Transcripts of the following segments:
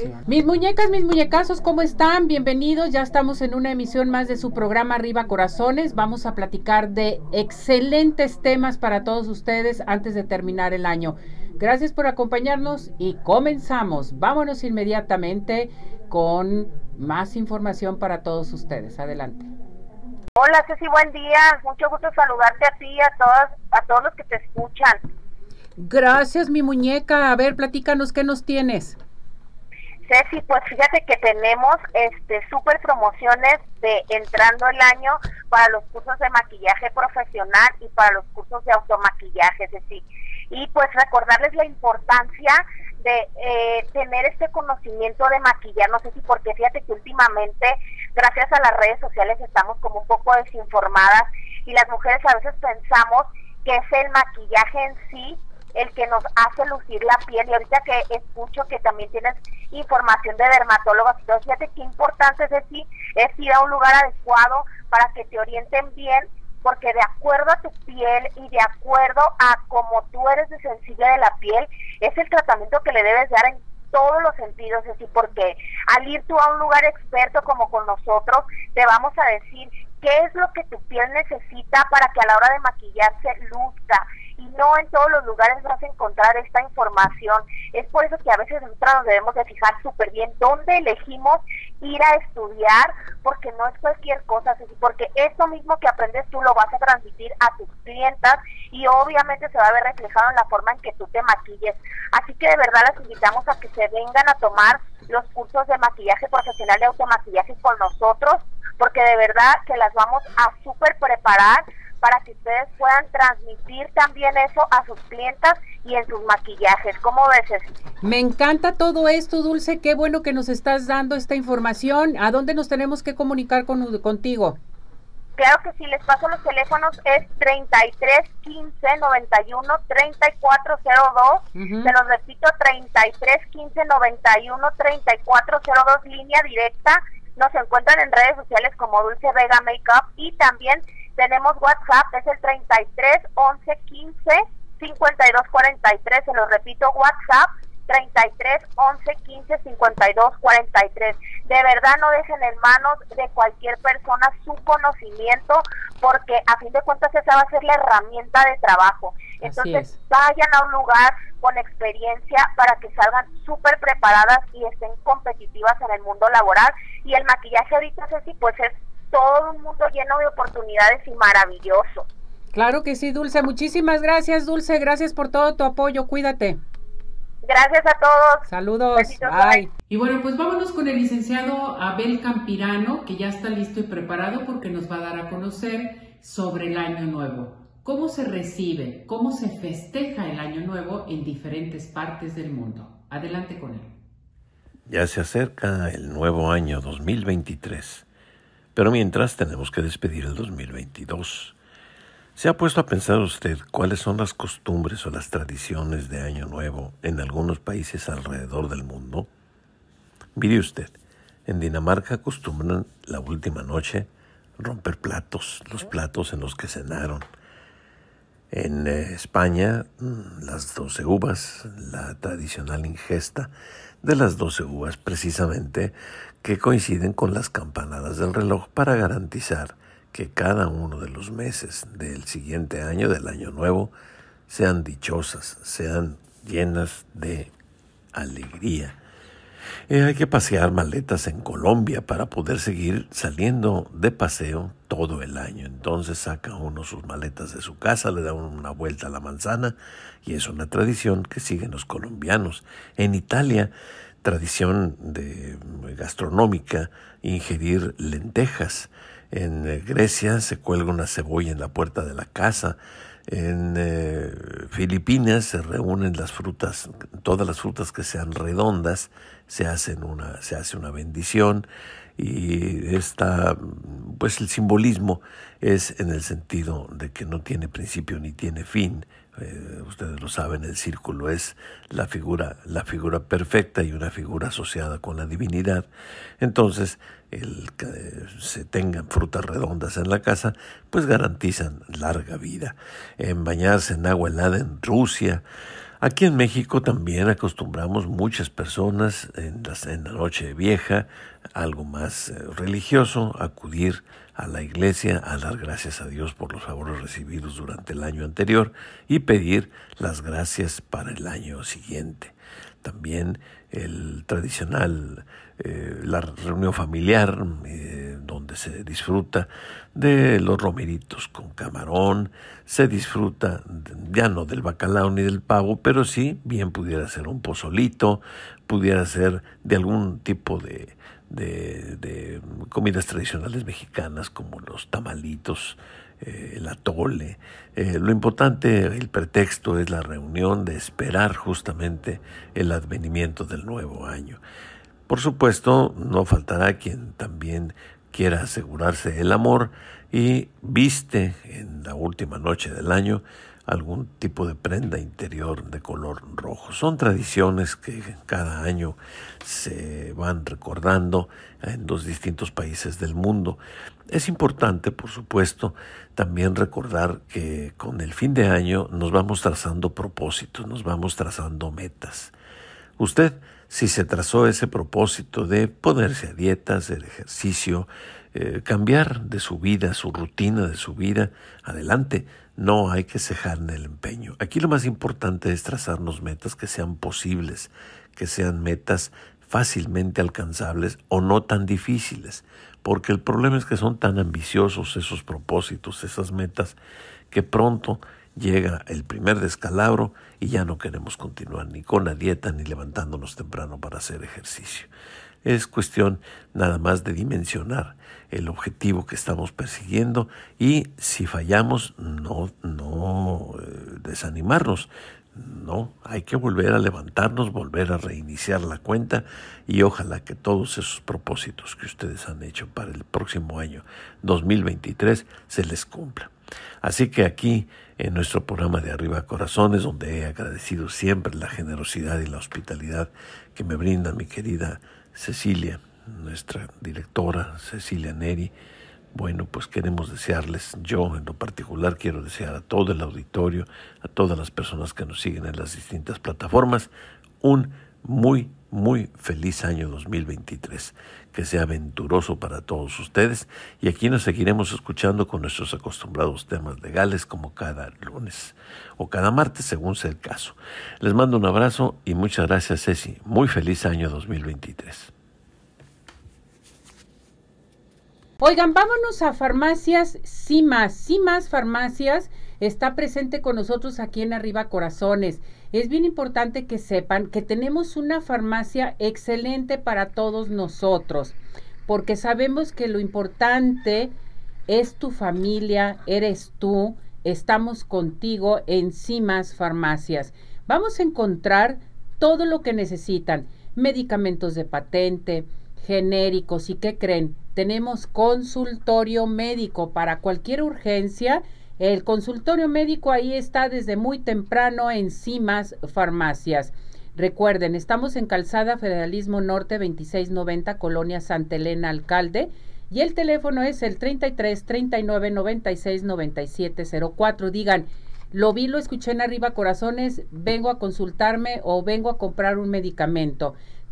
Mis muñecas, mis muñecazos, ¿cómo están? Bienvenidos, ya estamos en una emisión más de su programa Arriba Corazones. Vamos a platicar de excelentes temas para todos ustedes antes de terminar el año. Gracias por acompañarnos y comenzamos. Vámonos inmediatamente con más información para todos ustedes. Adelante. Hola Ceci, buen día. Mucho gusto saludarte a ti y a todos los que te escuchan. Gracias, mi muñeca. A ver, platícanos, ¿qué nos tienes? Ceci, pues fíjate que tenemos súper promociones de entrando el año para los cursos de maquillaje profesional y para los cursos de automaquillaje, Ceci. Y pues recordarles la importancia de tener este conocimiento de maquillar, no sé si porque fíjate que últimamente, gracias a las redes sociales, estamos como un poco desinformadas y las mujeres a veces pensamos que es el maquillaje en sí el que nos hace lucir la piel, y ahorita que escucho que también tienes información de dermatólogos, entonces fíjate qué importante es ir a un lugar adecuado para que te orienten bien, porque de acuerdo a tu piel y de acuerdo a cómo tú eres de sensible de la piel, es el tratamiento que le debes dar en todos los sentidos, es decir, porque al ir tú a un lugar experto como con nosotros, te vamos a decir qué es lo que tu piel necesita para que a la hora de maquillarse luzca, y no en todos los lugares vas a encontrar esta información. Es por eso que a veces nosotros nos debemos de fijar súper bien dónde elegimos ir a estudiar, porque no es cualquier cosa, porque esto mismo que aprendes tú lo vas a transmitir a tus clientas y obviamente se va a ver reflejado en la forma en que tú te maquilles. Así que de verdad las invitamos a que se vengan a tomar los cursos de maquillaje profesional y automaquillaje con nosotros, porque de verdad que las vamos a súper preparar para que ustedes puedan transmitir también eso a sus clientas y en sus maquillajes. ¿Cómo ves? Me encanta todo esto, Dulce, qué bueno que nos estás dando esta información. ¿A dónde nos tenemos que comunicar contigo? Claro que sí, les paso los teléfonos, es 33 15 91 3402, se los repito, 33 15 91 3402, línea directa. Nos encuentran en redes sociales como Dulce Vega Makeup y también tenemos WhatsApp, es el 33 11 15 52 43, se los repito, WhatsApp 33 11 15 52 43. De verdad no dejen en manos de cualquier persona su conocimiento, porque a fin de cuentas esa va a ser la herramienta de trabajo. Entonces vayan a un lugar con experiencia para que salgan súper preparadas y estén competitivas en el mundo laboral. Y el maquillaje ahorita, Ceci, pues es todo un mundo lleno de oportunidades y maravilloso. Claro que sí, Dulce. Muchísimas gracias, Dulce. Gracias por todo tu apoyo. Cuídate. Gracias a todos. Saludos. Bye. Y bueno, pues vámonos con el licenciado Abel Campirano, que ya está listo y preparado porque nos va a dar a conocer sobre el Año Nuevo. Cómo se recibe, cómo se festeja el Año Nuevo en diferentes partes del mundo. Adelante con él. Ya se acerca el nuevo año 2023, pero mientras tenemos que despedir el 2022. ¿Se ha puesto a pensar usted cuáles son las costumbres o las tradiciones de Año Nuevo en algunos países alrededor del mundo? Mire usted, en Dinamarca acostumbran la última noche romper platos, los platos en los que cenaron. En España, las 12 uvas, la tradicional ingesta de las 12 uvas precisamente, que coinciden con las campanadas del reloj para garantizar que cada uno de los meses del siguiente año, del año nuevo, sean dichosas, sean llenas de alegría. Hay que pasear maletas en Colombia para poder seguir saliendo de paseo todo el año. Entonces saca uno sus maletas de su casa, le da una vuelta a la manzana y es una tradición que siguen los colombianos. En Italia, tradición gastronómica, ingerir lentejas. En Grecia se cuelga una cebolla en la puerta de la casa. En Filipinas se reúnen las frutas, todas las frutas que sean redondas, se hace una bendición, y pues el simbolismo es en el sentido de que no tiene principio ni tiene fin. Ustedes lo saben, el círculo es la figura perfecta y una figura asociada con la divinidad. Entonces, el que se tengan frutas redondas en la casa, pues garantizan larga vida. En bañarse en agua helada en Rusia, Aquí en México también acostumbramos muchas personas en la noche vieja, algo más religioso, acudir a la iglesia a dar gracias a Dios por los favores recibidos durante el año anterior y pedir las gracias para el año siguiente. También el tradicional, la reunión familiar, donde se disfruta de los romeritos con camarón, se disfruta ya no del bacalao ni del pavo, pero sí, bien pudiera ser un pozolito, pudiera ser de algún tipo de comidas tradicionales mexicanas como los tamalitos, el atole. Lo importante, el pretexto es la reunión de esperar justamente el advenimiento del nuevo año. Por supuesto, no faltará quien también quiera asegurarse el amor y viste en la última noche del año algún tipo de prenda interior de color rojo. Son tradiciones que cada año se van recordando en los distintos países del mundo. Es importante, por supuesto, también recordar que con el fin de año nos vamos trazando propósitos, nos vamos trazando metas. Usted, si se trazó ese propósito de ponerse a dieta, hacer ejercicio, cambiar de su vida, su rutina de su vida, adelante. No hay que cejar en el empeño. Aquí lo más importante es trazarnos metas que sean posibles, que sean metas fácilmente alcanzables o no tan difíciles, porque el problema es que son tan ambiciosos esos propósitos, esas metas, que pronto llega el primer descalabro y ya no queremos continuar ni con la dieta ni levantándonos temprano para hacer ejercicio. Es cuestión nada más de dimensionar el objetivo que estamos persiguiendo y si fallamos no desanimarnos. No, hay que volver a levantarnos, volver a reiniciar la cuenta y ojalá que todos esos propósitos que ustedes han hecho para el próximo año 2023 se les cumplan. Así que aquí en nuestro programa de Arriba Corazones, donde he agradecido siempre la generosidad y la hospitalidad que me brinda mi querida Cecilia, nuestra directora Cecilia Neri, bueno, pues queremos desearles, yo en lo particular quiero desear a todo el auditorio, a todas las personas que nos siguen en las distintas plataformas, un muy, muy feliz año 2023, que sea aventuroso para todos ustedes y aquí nos seguiremos escuchando con nuestros acostumbrados temas legales como cada lunes o cada martes según sea el caso. Les mando un abrazo y muchas gracias, Ceci. Muy feliz año 2023. Oigan, vámonos a farmacias CIMAS Farmacias está presente con nosotros aquí en Arriba Corazones. Es bien importante que sepan que tenemos una farmacia excelente para todos nosotros, porque sabemos que lo importante es tu familia, eres tú, estamos contigo en CIMAS Farmacias. Vamos a encontrar todo lo que necesitan, medicamentos de patente, genéricos, ¿y qué creen? Tenemos consultorio médico para cualquier urgencia. El consultorio médico ahí está desde muy temprano en CIMAS Farmacias. Recuerden, estamos en Calzada Federalismo Norte 2690, Colonia Santa Elena, Alcalde, y el teléfono es el 33 39 96 97 04. Digan, lo vi, lo escuché en Arriba Corazones, vengo a consultarme o vengo a comprar un medicamento.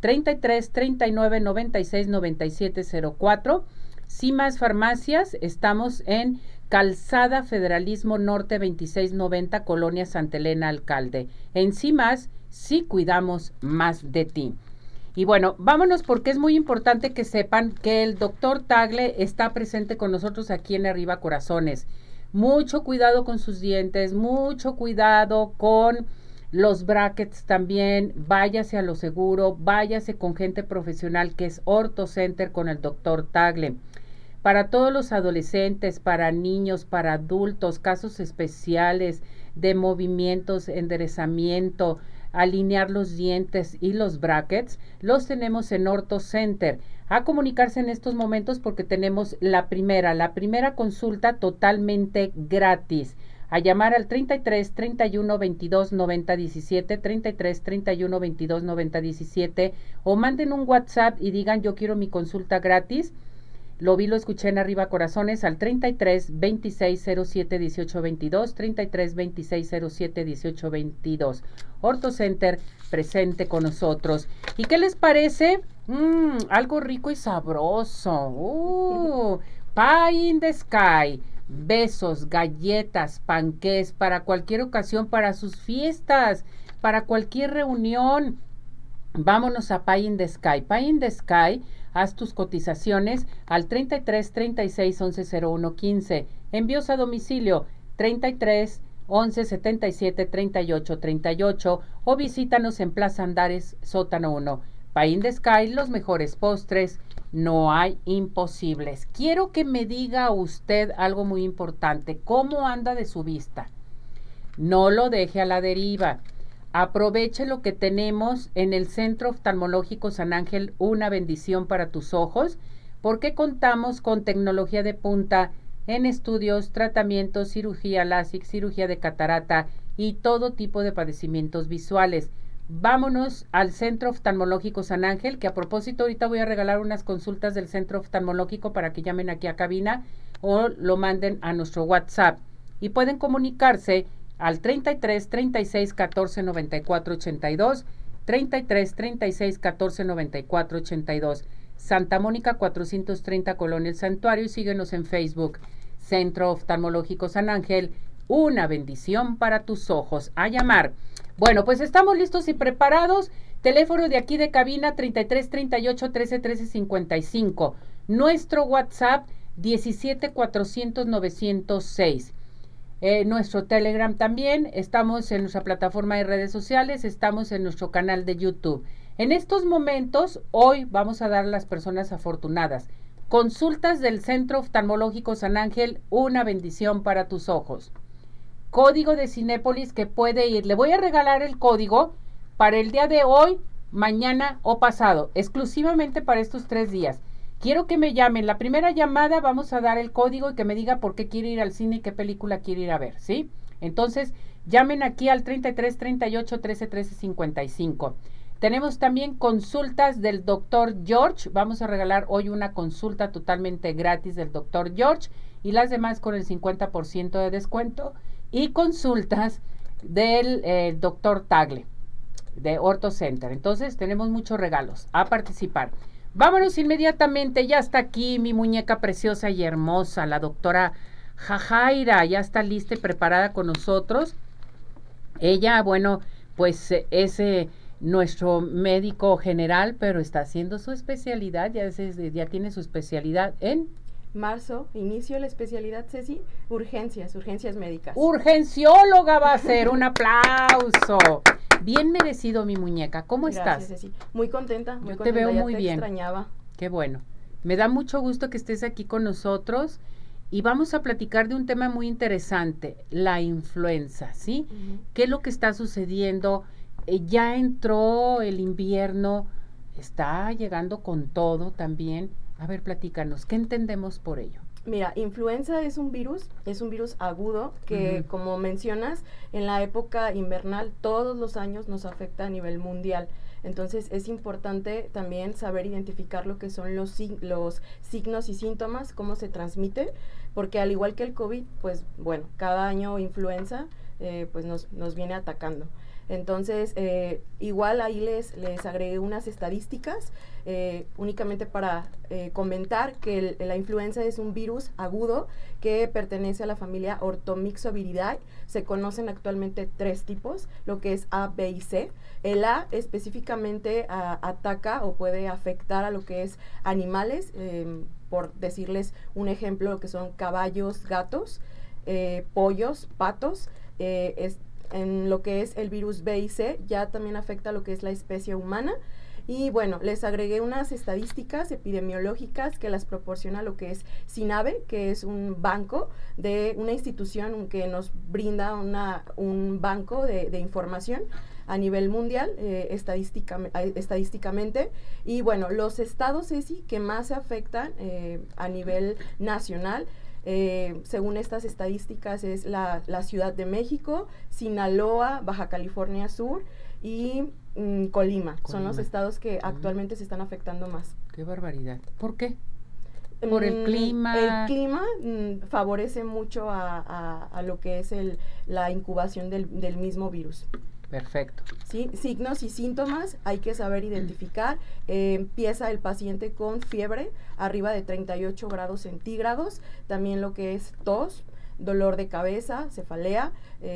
33 39 96 97 04. CIMAS Farmacias, estamos en Calzada Federalismo Norte 2690, Colonia Santa Elena, Alcalde. En CIMAS sí cuidamos más de ti. Y bueno, vámonos porque es muy importante que sepan que el doctor Tagle está presente con nosotros aquí en Arriba Corazones. Mucho cuidado con sus dientes, mucho cuidado con los brackets también, váyase a lo seguro, váyase con gente profesional que es Ortho Center con el doctor Tagle. Para todos los adolescentes, para niños, para adultos, casos especiales de movimientos, enderezamiento, alinear los dientes y los brackets, los tenemos en Ortho Center. A comunicarse en estos momentos porque tenemos la primera consulta totalmente gratis. A llamar al 33 31 22 90 17, 33 31 22 90 17 o manden un WhatsApp y digan yo quiero mi consulta gratis. Lo vi, lo escuché en Arriba Corazones al 33 26 07 18 22, 33 26 07 18 22. Orto Center presente con nosotros. ¿Y qué les parece? Algo rico y sabroso. Pie in the Sky. Besos, galletas, panqués para cualquier ocasión, para sus fiestas, para cualquier reunión. Vámonos a Pie in the Sky. Pie in the Sky, haz tus cotizaciones al 33 36 11 01 15. Envíos a domicilio 33 11 77 38 38 o visítanos en Plaza Andares, sótano 1. Pie in the Sky, los mejores postres, no hay imposibles. Quiero que me diga usted algo muy importante. ¿Cómo anda de su vista? No lo deje a la deriva. Aproveche lo que tenemos en el Centro Oftalmológico San Ángel, una bendición para tus ojos, porque contamos con tecnología de punta en estudios, tratamientos, cirugía LASIK, cirugía de catarata y todo tipo de padecimientos visuales. Vámonos al Centro Oftalmológico San Ángel, que a propósito ahorita voy a regalar unas consultas del Centro Oftalmológico para que llamen aquí a cabina o lo manden a nuestro WhatsApp. Y pueden comunicarse al 33 36 14 94 82, 33 36 14 94 82, Santa Mónica 430, Colonia El Santuario, y síguenos en Facebook, Centro Oftalmológico San Ángel, una bendición para tus ojos. A llamar. Bueno, pues estamos listos y preparados. Teléfono de aquí de cabina 33 38 13 13 55. Nuestro WhatsApp 17 400 906. Nuestro Telegram también, estamos en nuestra plataforma de redes sociales, estamos en nuestro canal de YouTube. En estos momentos, hoy vamos a dar a las personas afortunadas consultas del Centro Oftalmológico San Ángel, una bendición para tus ojos. Código de Cinépolis que puede ir. Le voy a regalar el código para el día de hoy, mañana o pasado, exclusivamente para estos 3 días. Quiero que me llamen. La primera llamada vamos a dar el código y que me diga por qué quiere ir al cine y qué película quiere ir a ver, ¿sí? Entonces, llamen aquí al 33 38 13 13 55. Tenemos también consultas del Dr. George. Vamos a regalar hoy una consulta totalmente gratis del Dr. George y las demás con el 50% de descuento. Y consultas del Dr. Tagle de Orto Center. Entonces, tenemos muchos regalos a participar. Vámonos inmediatamente, ya está aquí mi muñeca preciosa y hermosa, la doctora Jajaira, ya está lista y preparada con nosotros. Ella, bueno, pues es nuestro médico general, pero está haciendo su especialidad, ya tiene su especialidad en... Marzo, inicio la especialidad, Ceci, urgencias médicas. Urgencióloga va a ser, un aplauso. Bien merecido, mi muñeca. ¿Cómo estás? Ceci. Muy contenta, muy Yo contenta. Te veo ya muy te bien. Extrañaba. Qué bueno. Me da mucho gusto que estés aquí con nosotros y vamos a platicar de un tema muy interesante, la influenza, ¿sí? ¿Qué es lo que está sucediendo? Ya entró el invierno, está llegando con todo también. A ver, platícanos, ¿qué entendemos por ello? Mira, influenza es un virus agudo que, como mencionas, en la época invernal todos los años nos afecta a nivel mundial. Entonces es importante también saber identificar lo que son los signos y síntomas, cómo se transmite, porque al igual que el COVID, pues bueno, cada año influenza pues nos viene atacando. Entonces, igual ahí les agregué unas estadísticas, únicamente para comentar que la influenza es un virus agudo que pertenece a la familia Orthomyxoviridae. Se conocen actualmente 3 tipos, lo que es A, B y C. El A específicamente ataca o puede afectar a lo que es animales, por decirles un ejemplo, lo que son caballos, gatos, pollos, patos. En lo que es el virus B y C, ya también afecta lo que es la especie humana. Y bueno, les agregué unas estadísticas epidemiológicas que las proporciona lo que es CINAVE, que es un banco de una institución que nos brinda un banco de información a nivel mundial, estadísticamente. Y bueno, los estados, Ceci, que más se afectan a nivel nacional, según estas estadísticas, es la Ciudad de México, Sinaloa, Baja California Sur y Colima. Son los estados que actualmente se están afectando más. ¡Qué barbaridad! ¿Por qué? Por el clima. El clima favorece mucho a lo que es la incubación del mismo virus. Perfecto. ¿Sí? Signos y síntomas hay que saber identificar. Empieza el paciente con fiebre arriba de 38 grados centígrados, también lo que es tos, dolor de cabeza, cefalea,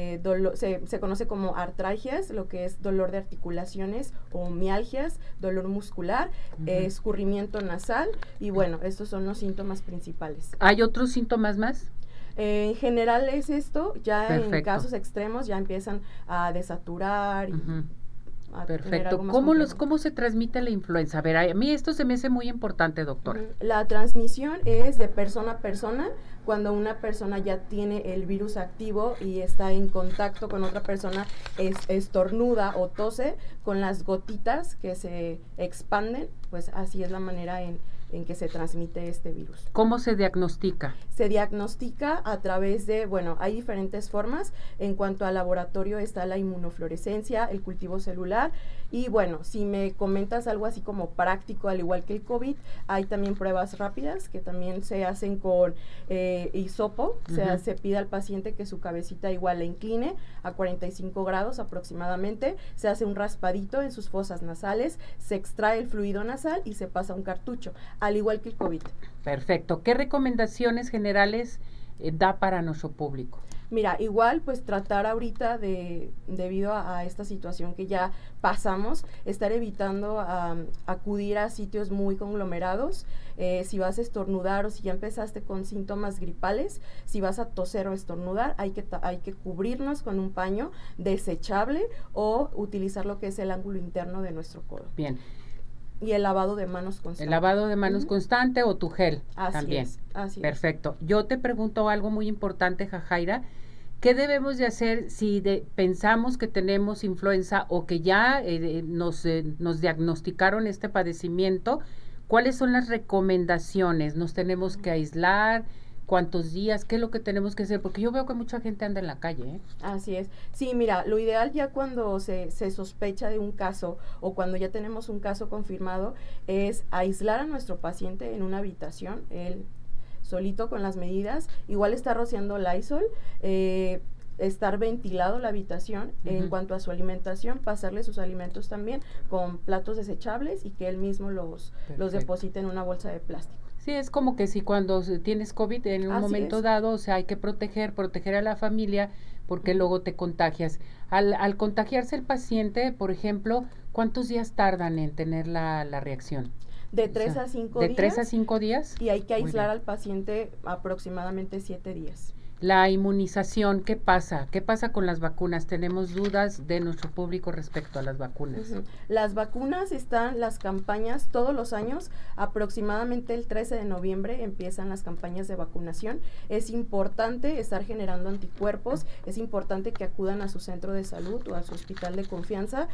se conoce como artralgias, lo que es dolor de articulaciones o mialgias, dolor muscular, escurrimiento nasal, y bueno, estos son los síntomas principales. ¿Hay otros síntomas más? En general es esto, ya Perfecto. En casos extremos ya empiezan a desaturar. Perfecto. ¿Cómo se transmite la influenza? A ver, a mí esto se me hace muy importante, doctora. La transmisión es de persona a persona. Cuando una persona ya tiene el virus activo y está en contacto con otra persona, estornuda o tose, con las gotitas que se expanden, pues así es la manera en que se transmite este virus. ¿Cómo se diagnostica? Se diagnostica a través de, bueno, hay diferentes formas. En cuanto al laboratorio está la inmunofluorescencia, el cultivo celular, y bueno, si me comentas algo así como práctico, al igual que el COVID, hay también pruebas rápidas que también se hacen con hisopo. Se pide al paciente que su cabecita igual la incline a 45 grados aproximadamente, se hace un raspadito en sus fosas nasales, se extrae el fluido nasal y se pasa a un cartucho, al igual que el COVID. Perfecto. ¿Qué recomendaciones generales da para nuestro público? Mira, igual pues tratar ahorita debido a esta situación que ya pasamos, estar evitando acudir a sitios muy conglomerados. Si vas a estornudar o si ya empezaste con síntomas gripales, si vas a toser o estornudar, hay que cubrirnos con un paño desechable o utilizar lo que es el ángulo interno de nuestro codo. Bien. Y el lavado de manos constante. El lavado de manos constante o tu gel también. Así Perfecto. Yo te pregunto algo muy importante, Jajaira. ¿Qué debemos de hacer si pensamos que tenemos influenza o que ya nos diagnosticaron este padecimiento? ¿Cuáles son las recomendaciones? ¿Nos tenemos que aislar? ¿Cuántos días? ¿Qué es lo que tenemos que hacer? Porque yo veo que mucha gente anda en la calle, ¿eh? Así es. Sí, mira, lo ideal ya cuando se sospecha de un caso o cuando ya tenemos un caso confirmado es aislar a nuestro paciente en una habitación, él solito con las medidas, igual está rociando Lysol, estar ventilado la habitación. En cuanto a su alimentación, pasarle sus alimentos también con platos desechables y que él mismo los deposite en una bolsa de plástico. Sí, es como que si cuando tienes COVID en un momento dado, o sea, hay que proteger a la familia porque luego te contagias. Al contagiarse el paciente, por ejemplo, ¿cuántos días tardan en tener la reacción? De 3 a 5 días. ¿De 3 a 5 días? Y hay que aislar al paciente aproximadamente 7 días. La inmunización, ¿qué pasa? ¿Qué pasa con las vacunas? Tenemos dudas de nuestro público respecto a las vacunas. Las vacunas están, las campañas todos los años, aproximadamente el 13 de noviembre empiezan las campañas de vacunación. Es importante estar generando anticuerpos, es importante que acudan a su centro de salud o a su hospital de confianza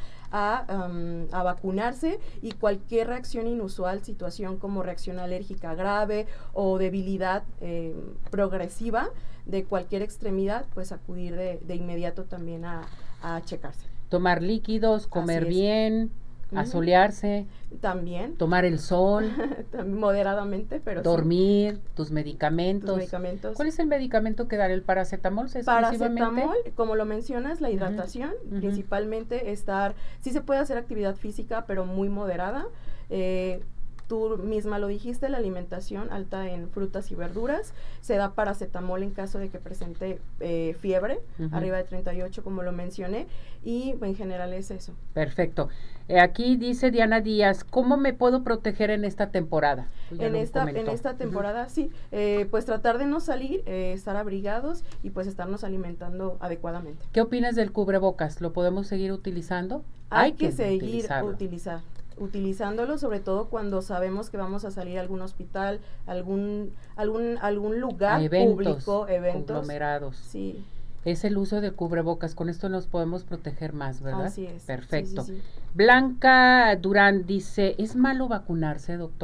a vacunarse, y cualquier reacción inusual, situación como reacción alérgica grave o debilidad progresiva de cualquier extremidad, pues acudir de inmediato también a checarse. Tomar líquidos, comer bien, asolearse. También. Tomar el sol. Moderadamente, pero dormir, tus medicamentos. ¿Cuál es el medicamento que dar? ¿El paracetamol? Paracetamol, como lo mencionas, la hidratación, principalmente sí se puede hacer actividad física, pero muy moderada. Tú misma lo dijiste, la alimentación alta en frutas y verduras. Se da paracetamol en caso de que presente fiebre, arriba de 38, como lo mencioné, y en general es eso. Perfecto. Aquí dice Diana Díaz, ¿cómo me puedo proteger en esta temporada? En esta temporada, sí, pues tratar de no salir, estar abrigados y pues estarnos alimentando adecuadamente. ¿Qué opinas del cubrebocas? ¿Lo podemos seguir utilizando? Hay que seguir utilizándolo, sobre todo cuando sabemos que vamos a salir a algún hospital, algún lugar público, eventos conglomerados. Sí. Es el uso del cubrebocas, con esto nos podemos proteger más, ¿verdad? Así es. Perfecto. Sí. Blanca Durán dice, ¿es malo vacunarse, doctora?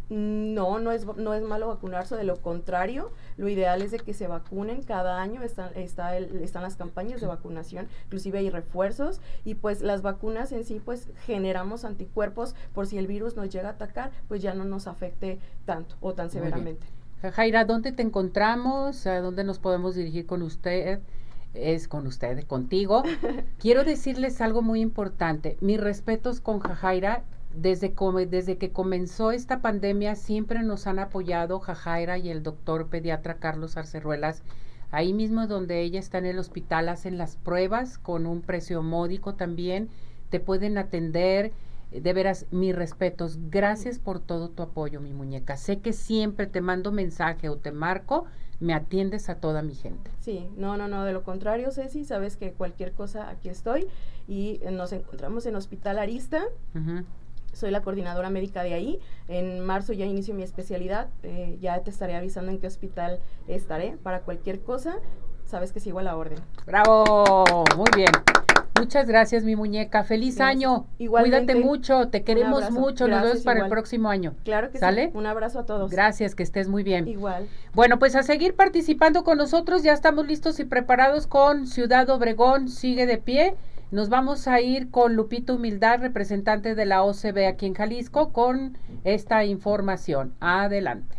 No es malo vacunarse, de lo contrario, lo ideal es de que se vacunen cada año, están las campañas de vacunación, inclusive hay refuerzos, y pues las vacunas en sí pues generamos anticuerpos por si el virus nos llega a atacar, pues ya no nos afecte tanto o tan severamente. Jaira, ¿dónde te encontramos? ¿A dónde nos podemos dirigir con usted? Contigo. Quiero decirles algo muy importante. Mis respetos con Jaira. Desde que comenzó esta pandemia siempre nos han apoyado Jaira y el doctor pediatra Carlos Arceruelas. Ahí mismo donde ella está en el hospital hacen las pruebas con un precio módico también. Te pueden atender. De veras, mis respetos. Gracias por todo tu apoyo, mi muñeca. Sé que siempre te mando mensaje o te marco, me atiendes a toda mi gente. Sí, no, de lo contrario, Ceci, sabes que cualquier cosa aquí estoy, y nos encontramos en Hospital Arista. Soy la coordinadora médica de ahí. En marzo ya inicio mi especialidad, ya te estaré avisando en qué hospital estaré para cualquier cosa. Sabes que sigo a la orden. ¡Bravo! Muy bien. Muchas gracias, mi muñeca. ¡Feliz año! Igualmente. Cuídate mucho, te queremos mucho. Nos vemos para el próximo año. Claro que ¿sale? Sí. Un abrazo a todos. Gracias, que estés muy bien. Igual. Bueno, pues a seguir participando con nosotros. Ya estamos listos y preparados con Ciudad Obregón. Sigue de pie. Nos vamos a ir con Lupita Humildad, representante de la OCB aquí en Jalisco, con esta información. Adelante.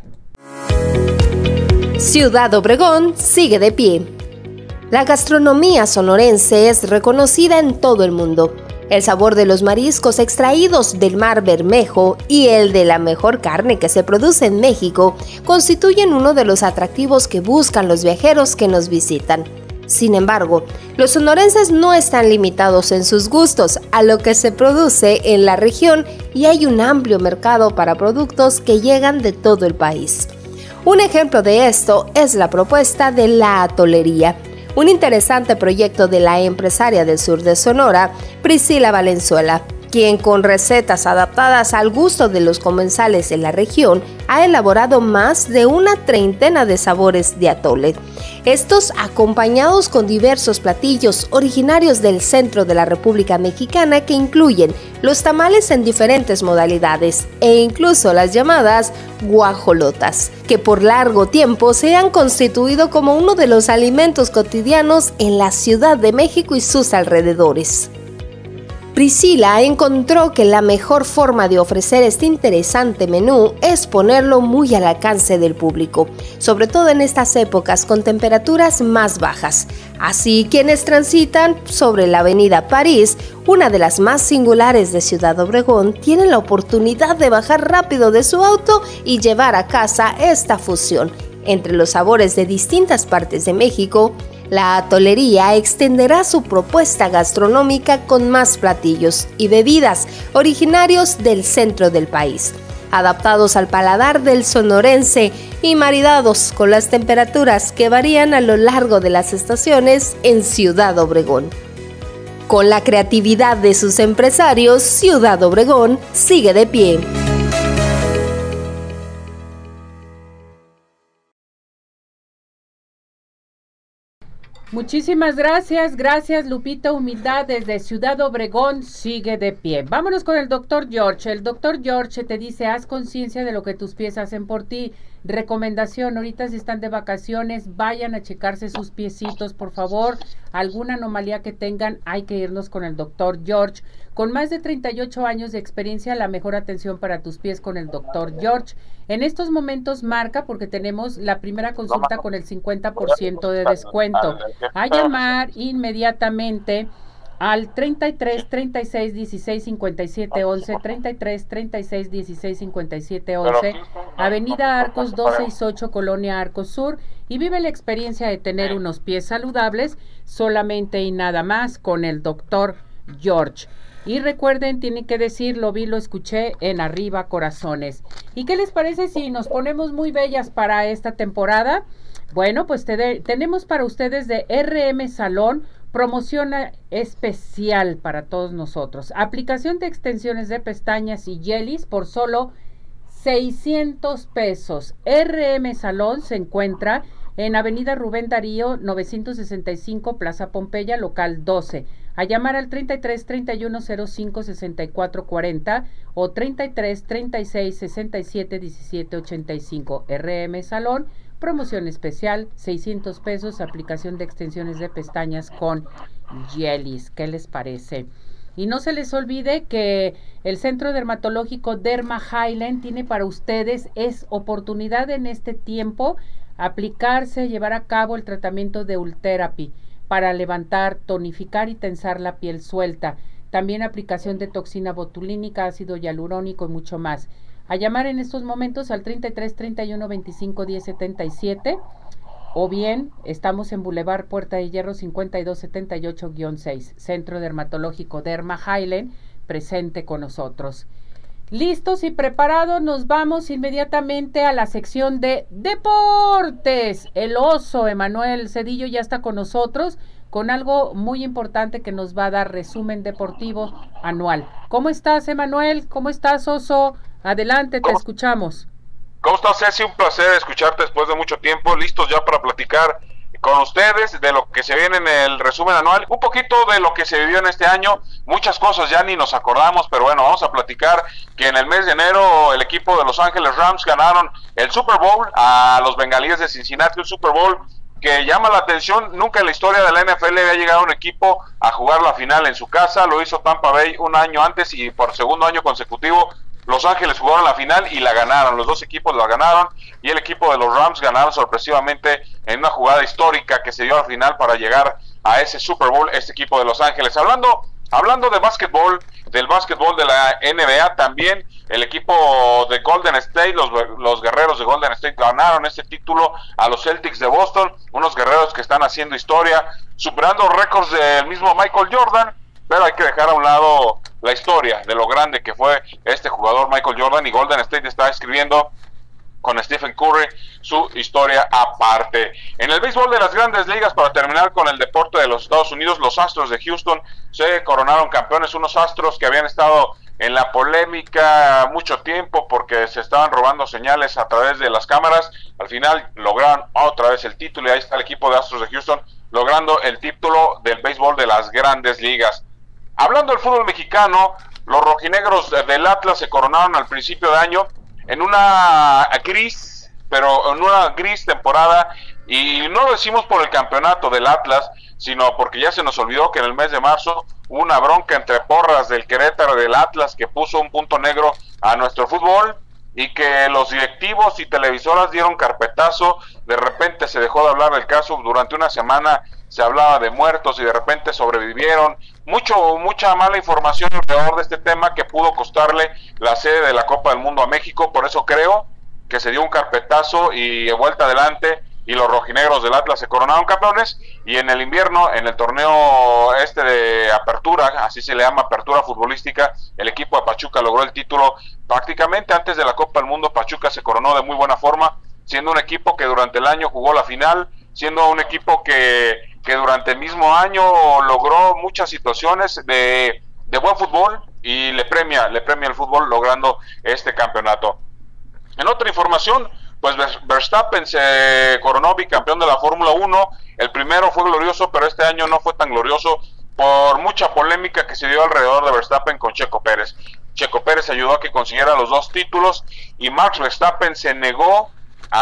Ciudad Obregón sigue de pie. La gastronomía sonorense es reconocida en todo el mundo. El sabor de los mariscos extraídos del Mar Bermejo y el de la mejor carne que se produce en México constituyen uno de los atractivos que buscan los viajeros que nos visitan. Sin embargo, los sonorenses no están limitados en sus gustos a lo que se produce en la región, y hay un amplio mercado para productos que llegan de todo el país. Un ejemplo de esto es la propuesta de La Atolería, un interesante proyecto de la empresaria del sur de Sonora, Priscila Valenzuela, quien con recetas adaptadas al gusto de los comensales en la región ha elaborado más de una treintena de sabores de atole. Estos acompañados con diversos platillos originarios del centro de la República Mexicana que incluyen los tamales en diferentes modalidades e incluso las llamadas guajolotas, que por largo tiempo se han constituido como uno de los alimentos cotidianos en la Ciudad de México y sus alrededores. Priscila encontró que la mejor forma de ofrecer este interesante menú es ponerlo muy al alcance del público, sobre todo en estas épocas con temperaturas más bajas. Así, quienes transitan sobre la avenida París, una de las más singulares de Ciudad Obregón, tienen la oportunidad de bajar rápido de su auto y llevar a casa esta fusión entre los sabores de distintas partes de México. La Atolería extenderá su propuesta gastronómica con más platillos y bebidas originarios del centro del país, adaptados al paladar del sonorense y maridados con las temperaturas que varían a lo largo de las estaciones en Ciudad Obregón. Con la creatividad de sus empresarios, Ciudad Obregón sigue de pie. Muchísimas gracias Lupita Humildad desde Ciudad Obregón, sigue de pie. Vámonos con el doctor George. El doctor George te dice, haz conciencia de lo que tus pies hacen por ti. Recomendación, ahorita si están de vacaciones, vayan a checarse sus piecitos, por favor. Alguna anomalía que tengan, hay que irnos con el doctor George. Con más de 38 años de experiencia, la mejor atención para tus pies con el doctor George. En estos momentos marca porque tenemos la primera consulta con el 50% de descuento. A llamar inmediatamente al 33 36 16 57 11, 33 36 16 57 11, Avenida Arcos 268, Colonia Arcos Sur, y vive la experiencia de tener unos pies saludables solamente y nada más con el doctor George. Y recuerden, tienen que decir, lo vi, lo escuché en Arriba Corazones. ¿Y qué les parece si nos ponemos muy bellas para esta temporada? Bueno, pues tenemos para ustedes de RM Salón promoción especial para todos nosotros. Aplicación de extensiones de pestañas y jellies por solo 600 pesos. RM Salón se encuentra en Avenida Rubén Darío 965, Plaza Pompeya, local 12. A llamar al 33 31 05 64 40 o 33 36 67 17 85. RM Salón, promoción especial, 600 pesos, aplicación de extensiones de pestañas con Jellies. ¿Qué les parece? Y no se les olvide que el Centro Dermatológico Derma Highland tiene para ustedes, es oportunidad en este tiempo, aplicarse, llevar a cabo el tratamiento de Ultherapy para levantar, tonificar y tensar la piel suelta. También aplicación de toxina botulínica, ácido hialurónico y mucho más. A llamar en estos momentos al 33 31 25 10 77 o bien estamos en Boulevard Puerta de Hierro 5278-6, Centro Dermatológico Derma Highland, presente con nosotros. Listos y preparados, nos vamos inmediatamente a la sección de deportes. El oso Emanuel Cedillo ya está con nosotros con algo muy importante que nos va a dar resumen deportivo anual. ¿Cómo estás, Emanuel? ¿Cómo estás, oso? Adelante, te escuchamos. ¿Cómo estás, Ceci? Un placer escucharte después de mucho tiempo, listos ya para platicar con ustedes de lo que se viene en el resumen anual, un poquito de lo que se vivió en este año, muchas cosas ya ni nos acordamos, pero bueno, vamos a platicar que en el mes de enero el equipo de Los Ángeles Rams ganaron el Super Bowl a los Bengalíes de Cincinnati, un Super Bowl que llama la atención. Nunca en la historia de la NFL había llegado un equipo a jugar la final en su casa, lo hizo Tampa Bay un año antes y por segundo año consecutivo Los Ángeles jugaron la final y la ganaron, los dos equipos la ganaron y el equipo de los Rams ganaron sorpresivamente en una jugada histórica que se dio al final para llegar a ese Super Bowl, este equipo de Los Ángeles. Hablando de básquetbol, del básquetbol de la NBA también, el equipo de Golden State, los guerreros de Golden State ganaron este título a los Celtics de Boston, unos guerreros que están haciendo historia, superando récords del mismo Michael Jordan, pero hay que dejar a un lado la historia de lo grande que fue este jugador Michael Jordan, y Golden State está escribiendo con Stephen Curry su historia aparte. En el béisbol de las grandes ligas, para terminar con el deporte de los Estados Unidos, los Astros de Houston se coronaron campeones, unos Astros que habían estado en la polémica mucho tiempo porque se estaban robando señales a través de las cámaras. Al final lograron otra vez el título y ahí está el equipo de Astros de Houston logrando el título del béisbol de las grandes ligas. Hablando del fútbol mexicano, los rojinegros del Atlas se coronaron al principio de año en una gris, pero en una gris temporada, y no lo decimos por el campeonato del Atlas, sino porque ya se nos olvidó que en el mes de marzo hubo una bronca entre porras del Querétaro y del Atlas que puso un punto negro a nuestro fútbol, y que los directivos y televisoras dieron carpetazo. De repente se dejó de hablar del caso, durante una semana se hablaba de muertos y de repente sobrevivieron, mucha mala información alrededor de este tema que pudo costarle la sede de la Copa del Mundo a México. Por eso creo que se dio un carpetazo y de vuelta adelante, y los rojinegros del Atlas se coronaron campeones. Y en el invierno, en el torneo de apertura, así se le llama, apertura futbolística, el equipo de Pachuca logró el título prácticamente antes de la Copa del Mundo. Pachuca se coronó de muy buena forma, siendo un equipo que durante el año jugó la final, siendo un equipo que durante el mismo año logró muchas situaciones de buen fútbol, y le premia el fútbol logrando este campeonato. En otra información, pues Verstappen se coronó bicampeón de la Fórmula 1. El primero fue glorioso, pero este año no fue tan glorioso por mucha polémica que se dio alrededor de Verstappen con Checo Pérez. Checo Pérez ayudó a que consiguiera los dos títulos, y Max Verstappen se negó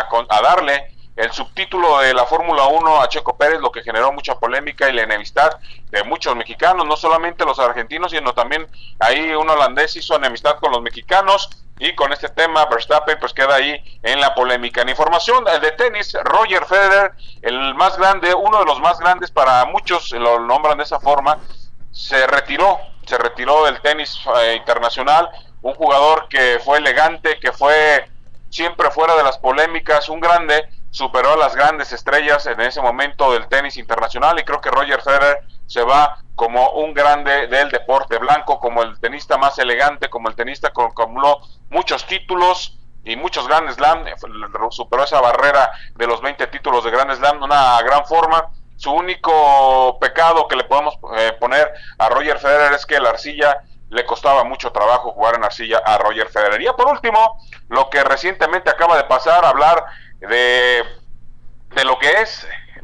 a darle el subtítulo de la Fórmula 1 a Checo Pérez, lo que generó mucha polémica y la enemistad de muchos mexicanos, no solamente los argentinos, sino también ahí un holandés hizo enemistad con los mexicanos, y con este tema Verstappen pues queda ahí en la polémica. En información de tenis, Roger Federer, el más grande, uno de los más grandes, para muchos lo nombran de esa forma, se retiró del tenis internacional, un jugador que fue elegante, que fue siempre fuera de las polémicas, un grande, superó a las grandes estrellas en ese momento del tenis internacional, y creo que Roger Federer se va como un grande del deporte blanco, como el tenista más elegante, como el tenista que acumuló muchos títulos y muchos Grand Slam, superó esa barrera de los 20 títulos de Grand Slam de una gran forma. Su único pecado que le podemos poner a Roger Federer es que la arcilla le costaba mucho trabajo jugar en arcilla a Roger Federer. Y por último, lo que recientemente acaba de pasar, hablar de lo que es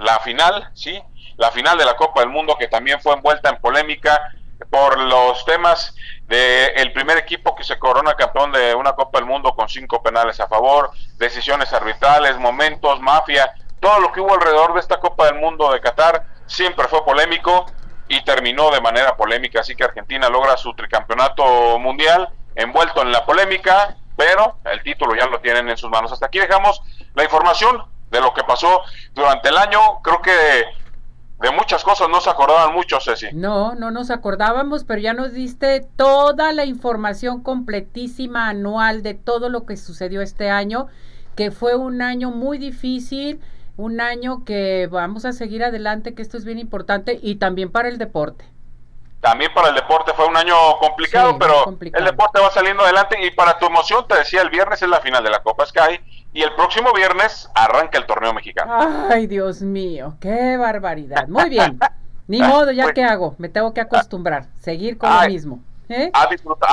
la final, ¿sí? La final de la Copa del Mundo, que también fue envuelta en polémica por los temas del primer equipo que se corona campeón de una Copa del Mundo con 5 penales a favor, decisiones arbitrales, momentos, mafia, todo lo que hubo alrededor de esta Copa del Mundo de Qatar siempre fue polémico y terminó de manera polémica, así que Argentina logra su tricampeonato mundial envuelto en la polémica, pero el título ya lo tienen en sus manos. Hasta aquí dejamos la información de lo que pasó durante el año. Creo que de muchas cosas no se acordaban mucho, Ceci. No nos acordábamos, pero ya nos diste toda la información completísima anual de todo lo que sucedió este año, que fue un año muy difícil, un año que vamos a seguir adelante, que esto es bien importante, y también para el deporte. También para el deporte fue un año complicado, sí, pero complicado. El deporte va saliendo adelante, y para tu emoción, te decía, el viernes es la final de la Copa Sky, y el próximo viernes arranca el torneo mexicano. Ay, Dios mío, qué barbaridad. Muy bien, ni modo, ya pues, ¿qué hago? Me tengo que acostumbrar, seguir con lo mismo. A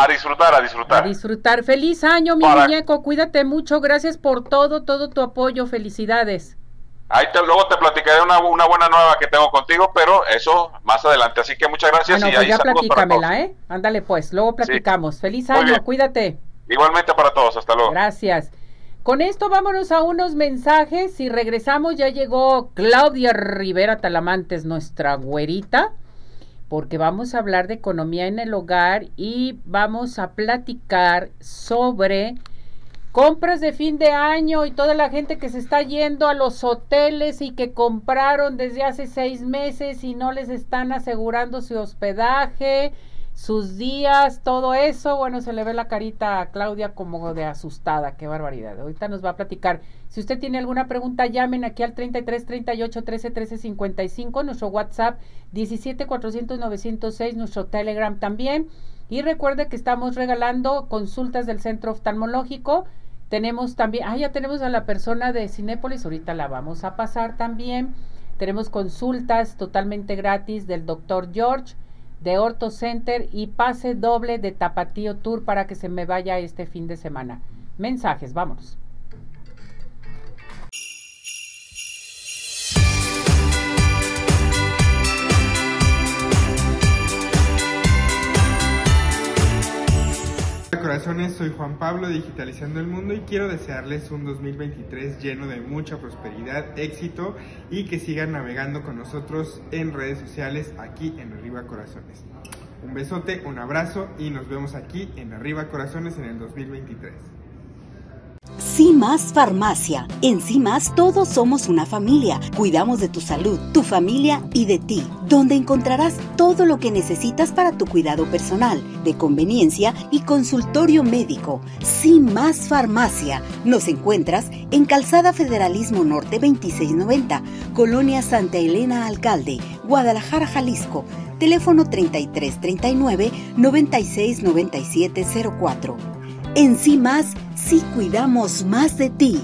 disfrutar. Feliz año, mi muñeco, cuídate mucho, gracias por todo tu apoyo, felicidades. Luego te platicaré una buena nueva que tengo contigo, pero eso más adelante, así que muchas gracias. Bueno, pues ya platícamela, ándale pues, luego platicamos. Sí. Feliz año, cuídate. Igualmente para todos, hasta luego. Gracias. Con esto vámonos a unos mensajes y regresamos. Ya llegó Claudia Rivera Talamantes, nuestra güerita, porque vamos a hablar de economía en el hogar y vamos a platicar sobre compras de fin de año y toda la gente que se está yendo a los hoteles y que compraron desde hace 6 meses y no les están asegurando su hospedaje, sus días, todo eso. Bueno, se le ve la carita a Claudia como de asustada, qué barbaridad. Ahorita nos va a platicar. Si usted tiene alguna pregunta, llamen aquí al 33 38 13 13 55, nuestro WhatsApp 17 400 906, nuestro Telegram también. Y recuerde que estamos regalando consultas del Centro Oftalmológico. Tenemos también, ya tenemos a la persona de Cinépolis, ahorita la vamos a pasar también. Tenemos consultas totalmente gratis del Dr. George, de Orto Center, y pase doble de Tapatío Tour para que se me vaya este fin de semana. Mensajes, vámonos. Corazones, soy Juan Pablo, Digitalizando el Mundo, y quiero desearles un 2023 lleno de mucha prosperidad, éxito, y que sigan navegando con nosotros en redes sociales aquí en Arriba Corazones. Un besote, un abrazo, y nos vemos aquí en Arriba Corazones en el 2023. CIMAS Farmacia. En CIMAS todos somos una familia. Cuidamos de tu salud, tu familia y de ti, donde encontrarás todo lo que necesitas para tu cuidado personal, de conveniencia y consultorio médico. CIMAS Farmacia. Nos encuentras en Calzada Federalismo Norte 2690, Colonia Santa Elena Alcalde, Guadalajara, Jalisco. Teléfono 3339 969704. En CIMAS, sí cuidamos más de ti.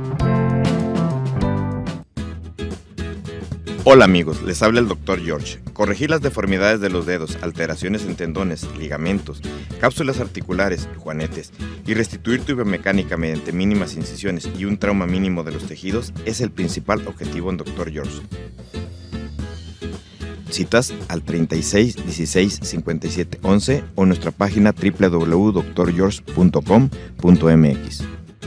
Hola amigos, les habla el Dr. George. Corregir las deformidades de los dedos, alteraciones en tendones, ligamentos, cápsulas articulares, juanetes y restituir tu biomecánica mediante mínimas incisiones y un trauma mínimo de los tejidos es el principal objetivo en Dr. George. Citas al 36 16 57 11 o nuestra página www.drgeorge.com.mx.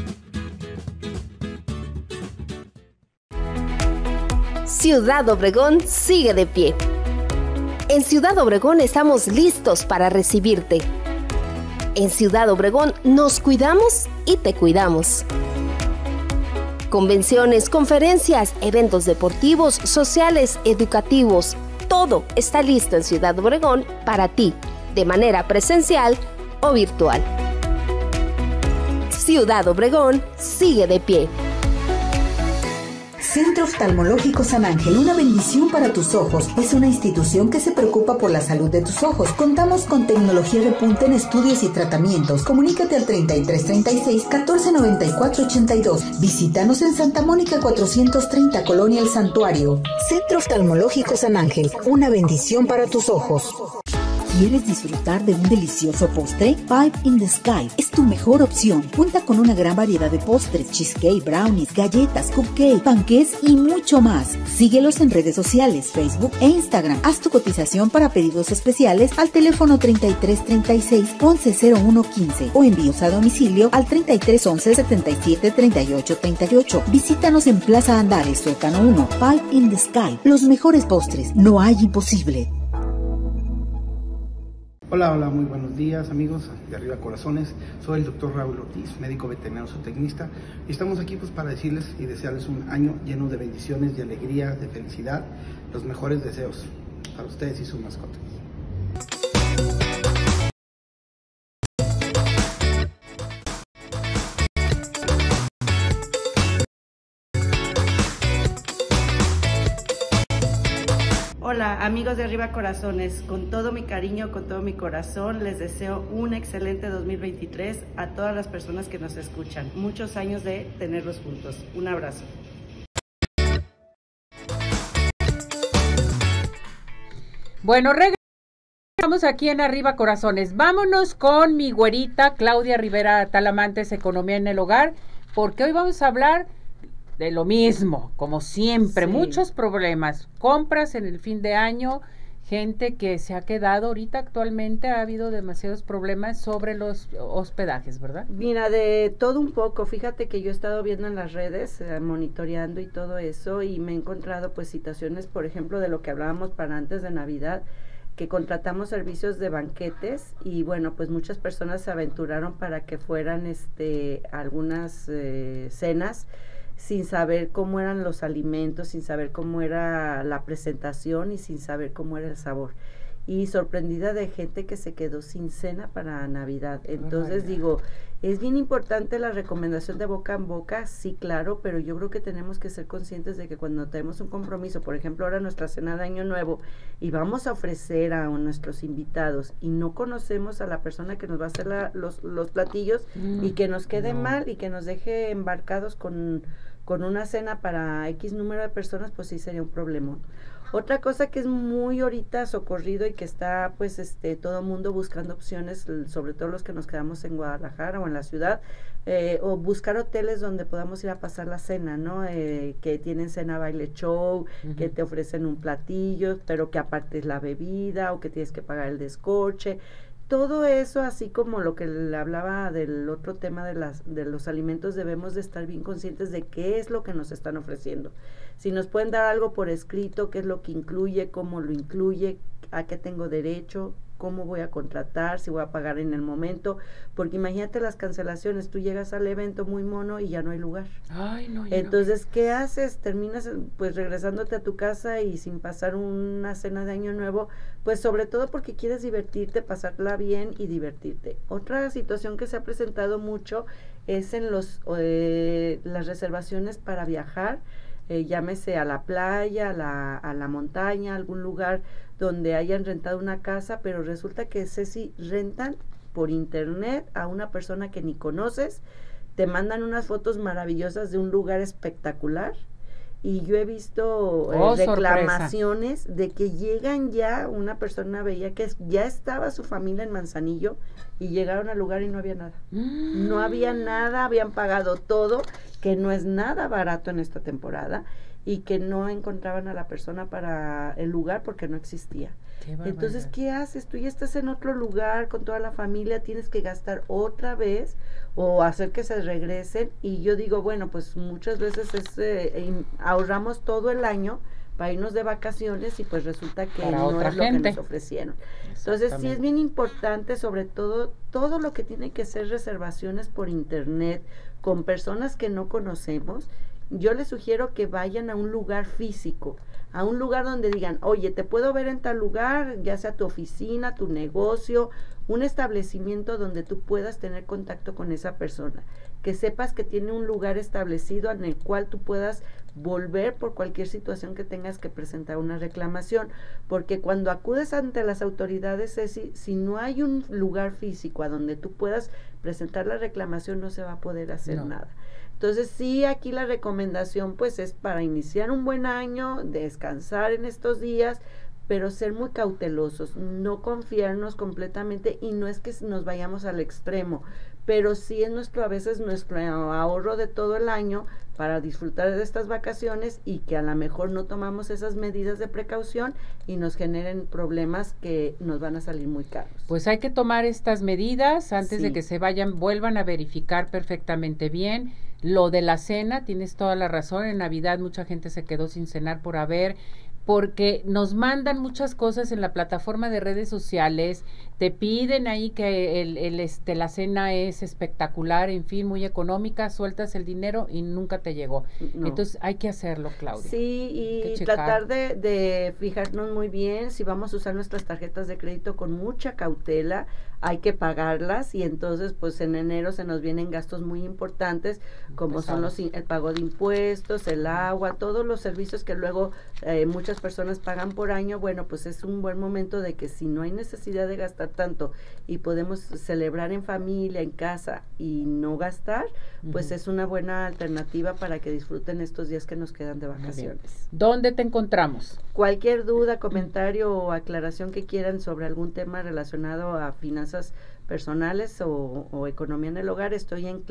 Ciudad Obregón sigue de pie. En Ciudad Obregón estamos listos para recibirte. En Ciudad Obregón nos cuidamos y te cuidamos. Convenciones, conferencias, eventos deportivos, sociales, educativos. Todo está listo en Ciudad Obregón para ti, de manera presencial o virtual. Ciudad Obregón sigue de pie. Centro Oftalmológico San Ángel, una bendición para tus ojos. Es una institución que se preocupa por la salud de tus ojos. Contamos con tecnología de punta en estudios y tratamientos. Comunícate al 3336 1494 82. Visítanos en Santa Mónica 430, Colonia El Santuario. Centro Oftalmológico San Ángel, una bendición para tus ojos. ¿Quieres disfrutar de un delicioso postre? Five in the Sky es tu mejor opción. Cuenta con una gran variedad de postres, cheesecake, brownies, galletas, cupcake, panqués y mucho más. Síguelos en redes sociales, Facebook e Instagram. Haz tu cotización para pedidos especiales al teléfono 3336 110115 o envíos a domicilio al 3311 77 38 38. Visítanos en Plaza Andares, Suécano 1. Five in the Sky. Los mejores postres. No hay imposible. Hola, muy buenos días amigos de Arriba Corazones. Soy el doctor Raúl Ortiz, médico veterinario zootecnista, y estamos aquí pues para decirles y desearles un año lleno de bendiciones, de alegría, de felicidad, los mejores deseos para ustedes y sus mascotas. Hola amigos de Arriba Corazones, con todo mi cariño, con todo mi corazón, les deseo un excelente 2023 a todas las personas que nos escuchan. Muchos años de tenerlos juntos. Un abrazo. Bueno, regresamos aquí en Arriba Corazones. Vámonos con mi güerita Claudia Rivera Talamantes, Economía en el Hogar, porque hoy vamos a hablar de lo mismo, como siempre, muchos problemas, compras en el fin de año, gente que se ha quedado ahorita actualmente, ha habido demasiados problemas sobre los hospedajes, ¿verdad? Mira, de todo un poco, fíjate que yo he estado viendo en las redes, monitoreando y todo eso, y me he encontrado pues situaciones, por ejemplo, de lo que hablábamos para antes de Navidad, que contratamos servicios de banquetes y bueno, pues muchas personas se aventuraron para que fueran algunas cenas, sin saber cómo eran los alimentos, sin saber cómo era la presentación y sin saber cómo era el sabor. Y sorprendida de gente que se quedó sin cena para Navidad. Entonces digo, es bien importante la recomendación de boca en boca, sí, claro, pero yo creo que tenemos que ser conscientes de que cuando tenemos un compromiso, por ejemplo, ahora nuestra cena de Año Nuevo, y vamos a ofrecer a nuestros invitados y no conocemos a la persona que nos va a hacer los platillos y que nos quede mal y que nos deje embarcados con una cena para X número de personas, pues sí sería un problema. Otra cosa que es muy ahorita socorrido y que está pues todo el mundo buscando opciones, sobre todo los que nos quedamos en Guadalajara o en la ciudad, o buscar hoteles donde podamos ir a pasar la cena, ¿no? Que tienen cena, baile, show, que te ofrecen un platillo, pero que aparte es la bebida o que tienes que pagar el descorche. Todo eso, así como lo que le hablaba del otro tema de los alimentos, debemos de estar bien conscientes de qué es lo que nos están ofreciendo. Si nos pueden dar algo por escrito, qué es lo que incluye, cómo lo incluye, a qué tengo derecho, cómo voy a contratar, si voy a pagar en el momento, porque imagínate las cancelaciones, tú llegas al evento muy mono y ya no hay lugar. Ay, no, entonces, ¿qué haces? Terminas pues regresándote a tu casa y sin pasar una cena de Año Nuevo, pues sobre todo porque quieres divertirte, pasarla bien y divertirte. Otra situación que se ha presentado mucho es en las reservaciones para viajar, llámese a la playa, a la montaña, algún lugar donde hayan rentado una casa, pero resulta que rentan por internet a una persona que ni conoces, te mandan unas fotos maravillosas de un lugar espectacular, y yo he visto reclamaciones sorpresa, de que llegan ya, una persona veía que ya estaba su familia en Manzanillo y llegaron al lugar y no había nada. No había nada, habían pagado todo, que no es nada barato en esta temporada, y que no encontraban a la persona para el lugar porque no existía. Entonces, ¿qué haces? Tú ya estás en otro lugar con toda la familia, tienes que gastar otra vez o hacer que se regresen, y yo digo, bueno, pues muchas veces ahorramos todo el año para irnos de vacaciones y pues resulta que no es lo que nos ofrecieron. Entonces sí es bien importante, sobre todo lo que tiene que ser reservaciones por internet con personas que no conocemos. Yo les sugiero que vayan a un lugar físico, a un lugar donde digan, oye, te puedo ver en tal lugar, ya sea tu oficina, tu negocio, un establecimiento donde tú puedas tener contacto con esa persona, que sepas que tiene un lugar establecido en el cual tú puedas volver por cualquier situación que tengas que presentar una reclamación, porque cuando acudes ante las autoridades, si no hay un lugar físico a donde tú puedas presentar la reclamación, no se va a poder hacer nada. Entonces sí, aquí la recomendación pues es para iniciar un buen año, descansar en estos días, pero ser muy cautelosos, no confiarnos completamente, y no es que nos vayamos al extremo, pero sí es a veces nuestro ahorro de todo el año para disfrutar de estas vacaciones, y que a lo mejor no tomamos esas medidas de precaución y nos generen problemas que nos van a salir muy caros. Pues hay que tomar estas medidas antes Sí. de que se vayan, vuelvan a verificar perfectamente bien. Lo de la cena, tienes toda la razón, en Navidad mucha gente se quedó sin cenar porque nos mandan muchas cosas en la plataforma de redes sociales, te piden ahí que la cena es espectacular, en fin, muy económica, sueltas el dinero y nunca te llegó. No. Entonces hay que hacerlo, Claudia. Sí, y checar. tratar de fijarnos muy bien si vamos a usar nuestras tarjetas de crédito con mucha cautela, hay que pagarlas, y entonces pues en enero se nos vienen gastos muy importantes, como son el pago de impuestos, el agua, todos los servicios que luego muchas personas pagan por año. Bueno, pues es un buen momento de que si no hay necesidad de gastar tanto y podemos celebrar en familia, en casa, y no gastar, pues es una buena alternativa para que disfruten estos días que nos quedan de vacaciones. ¿Dónde te encontramos? Cualquier duda, comentario o aclaración que quieran sobre algún tema relacionado a finanzas personales o economía en el hogar, estoy en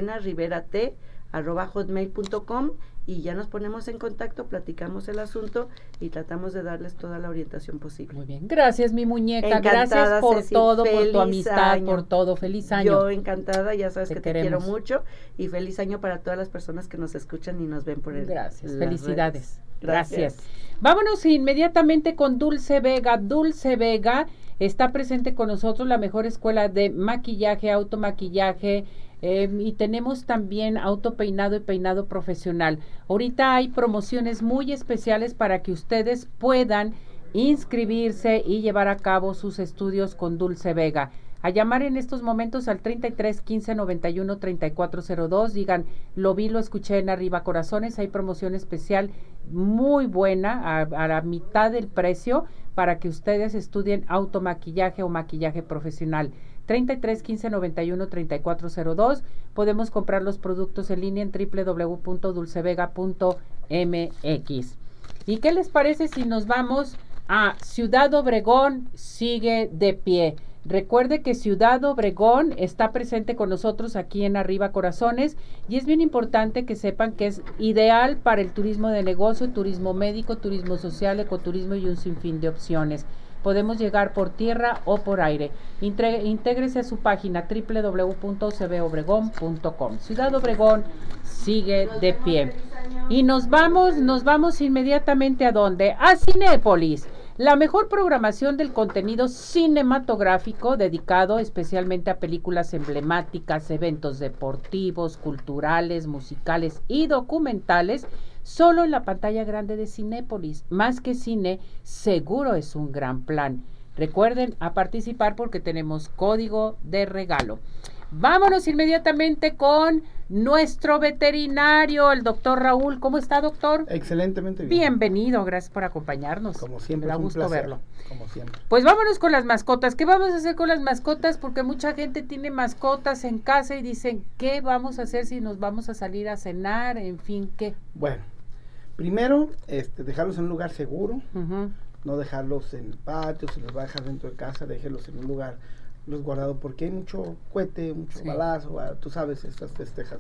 claudielenaRiveraT@hotmail.com, y ya nos ponemos en contacto, platicamos el asunto y tratamos de darles toda la orientación posible. Muy bien, gracias mi muñeca, Encantada, gracias por Ceci, todo, por tu feliz amistad, año. por todo, feliz año. Yo encantada, ya sabes que te quiero queremos. mucho, y feliz año para todas las personas que nos escuchan y nos ven por el Gracias, las felicidades. redes. Gracias. Vámonos inmediatamente con Dulce Vega. Dulce Vega está presente con nosotros, la mejor escuela de maquillaje, automaquillaje, y tenemos también autopeinado y peinado profesional. Ahorita hay promociones muy especiales para que ustedes puedan inscribirse y llevar a cabo sus estudios con Dulce Vega. A llamar en estos momentos al 33 15 91 3402, digan, lo vi, lo escuché en Arriba Corazones, hay promoción especial muy buena a la mitad del precio para que ustedes estudien automaquillaje o maquillaje profesional. 33 15 91 3402, podemos comprar los productos en línea en www.dulcevega.mx. ¿Y qué les parece si nos vamos a Ciudad Obregón? Sigue de pie. Recuerde que Ciudad Obregón está presente con nosotros aquí en Arriba Corazones, y es bien importante que sepan que es ideal para el turismo de negocio, turismo médico, turismo social, ecoturismo y un sinfín de opciones. Podemos llegar por tierra o por aire. Intégrese a su página www.cbobregón.com. Ciudad Obregón sigue de pie. Y nos vamos inmediatamente ¿a dónde? A Cinépolis. La mejor programación del contenido cinematográfico dedicado especialmente a películas emblemáticas, eventos deportivos, culturales, musicales y documentales, solo en la pantalla grande de Cinépolis. Más que cine, seguro es un gran plan. Recuerden a participar porque tenemos código de regalo. Vámonos inmediatamente con nuestro veterinario, el doctor Raúl. ¿Cómo está, doctor? Excelentemente bien. Bienvenido, gracias por acompañarnos. Como siempre, me da es un gusto placer, verlo. Como siempre. Pues vámonos con las mascotas. ¿Qué vamos a hacer con las mascotas? Porque mucha gente tiene mascotas en casa y dicen, ¿qué vamos a hacer si nos vamos a salir a cenar? En fin, ¿qué? Bueno, primero, dejarlos en un lugar seguro, no dejarlos en el patio, si los va a dejar dentro de casa, déjelos en un lugar resguardado, porque hay mucho cohete, mucho balazo, tú sabes, esos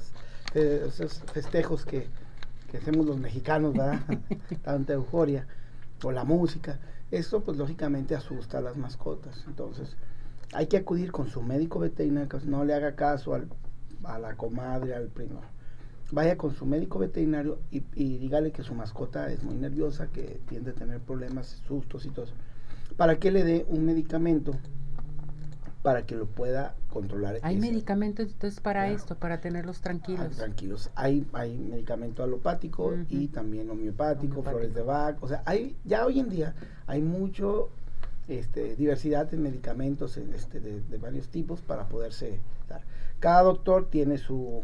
festejos que hacemos los mexicanos, ¿verdad? Tanta euforia, o la música, esto pues lógicamente asusta a las mascotas. Entonces hay que acudir con su médico veterinario, no le haga caso a la comadre, al primo. Vaya con su médico veterinario y dígale que su mascota es muy nerviosa, que tiende a tener problemas, sustos y todo eso, para que le dé un medicamento para que lo pueda controlar. ¿Hay medicamentos entonces para esto, para tenerlos tranquilos? Tranquilos. Hay medicamento alopático y también homeopático, flores de Bach. O sea, ya hoy en día hay mucho diversidad de medicamentos de varios tipos para poderse dar. Cada doctor tiene su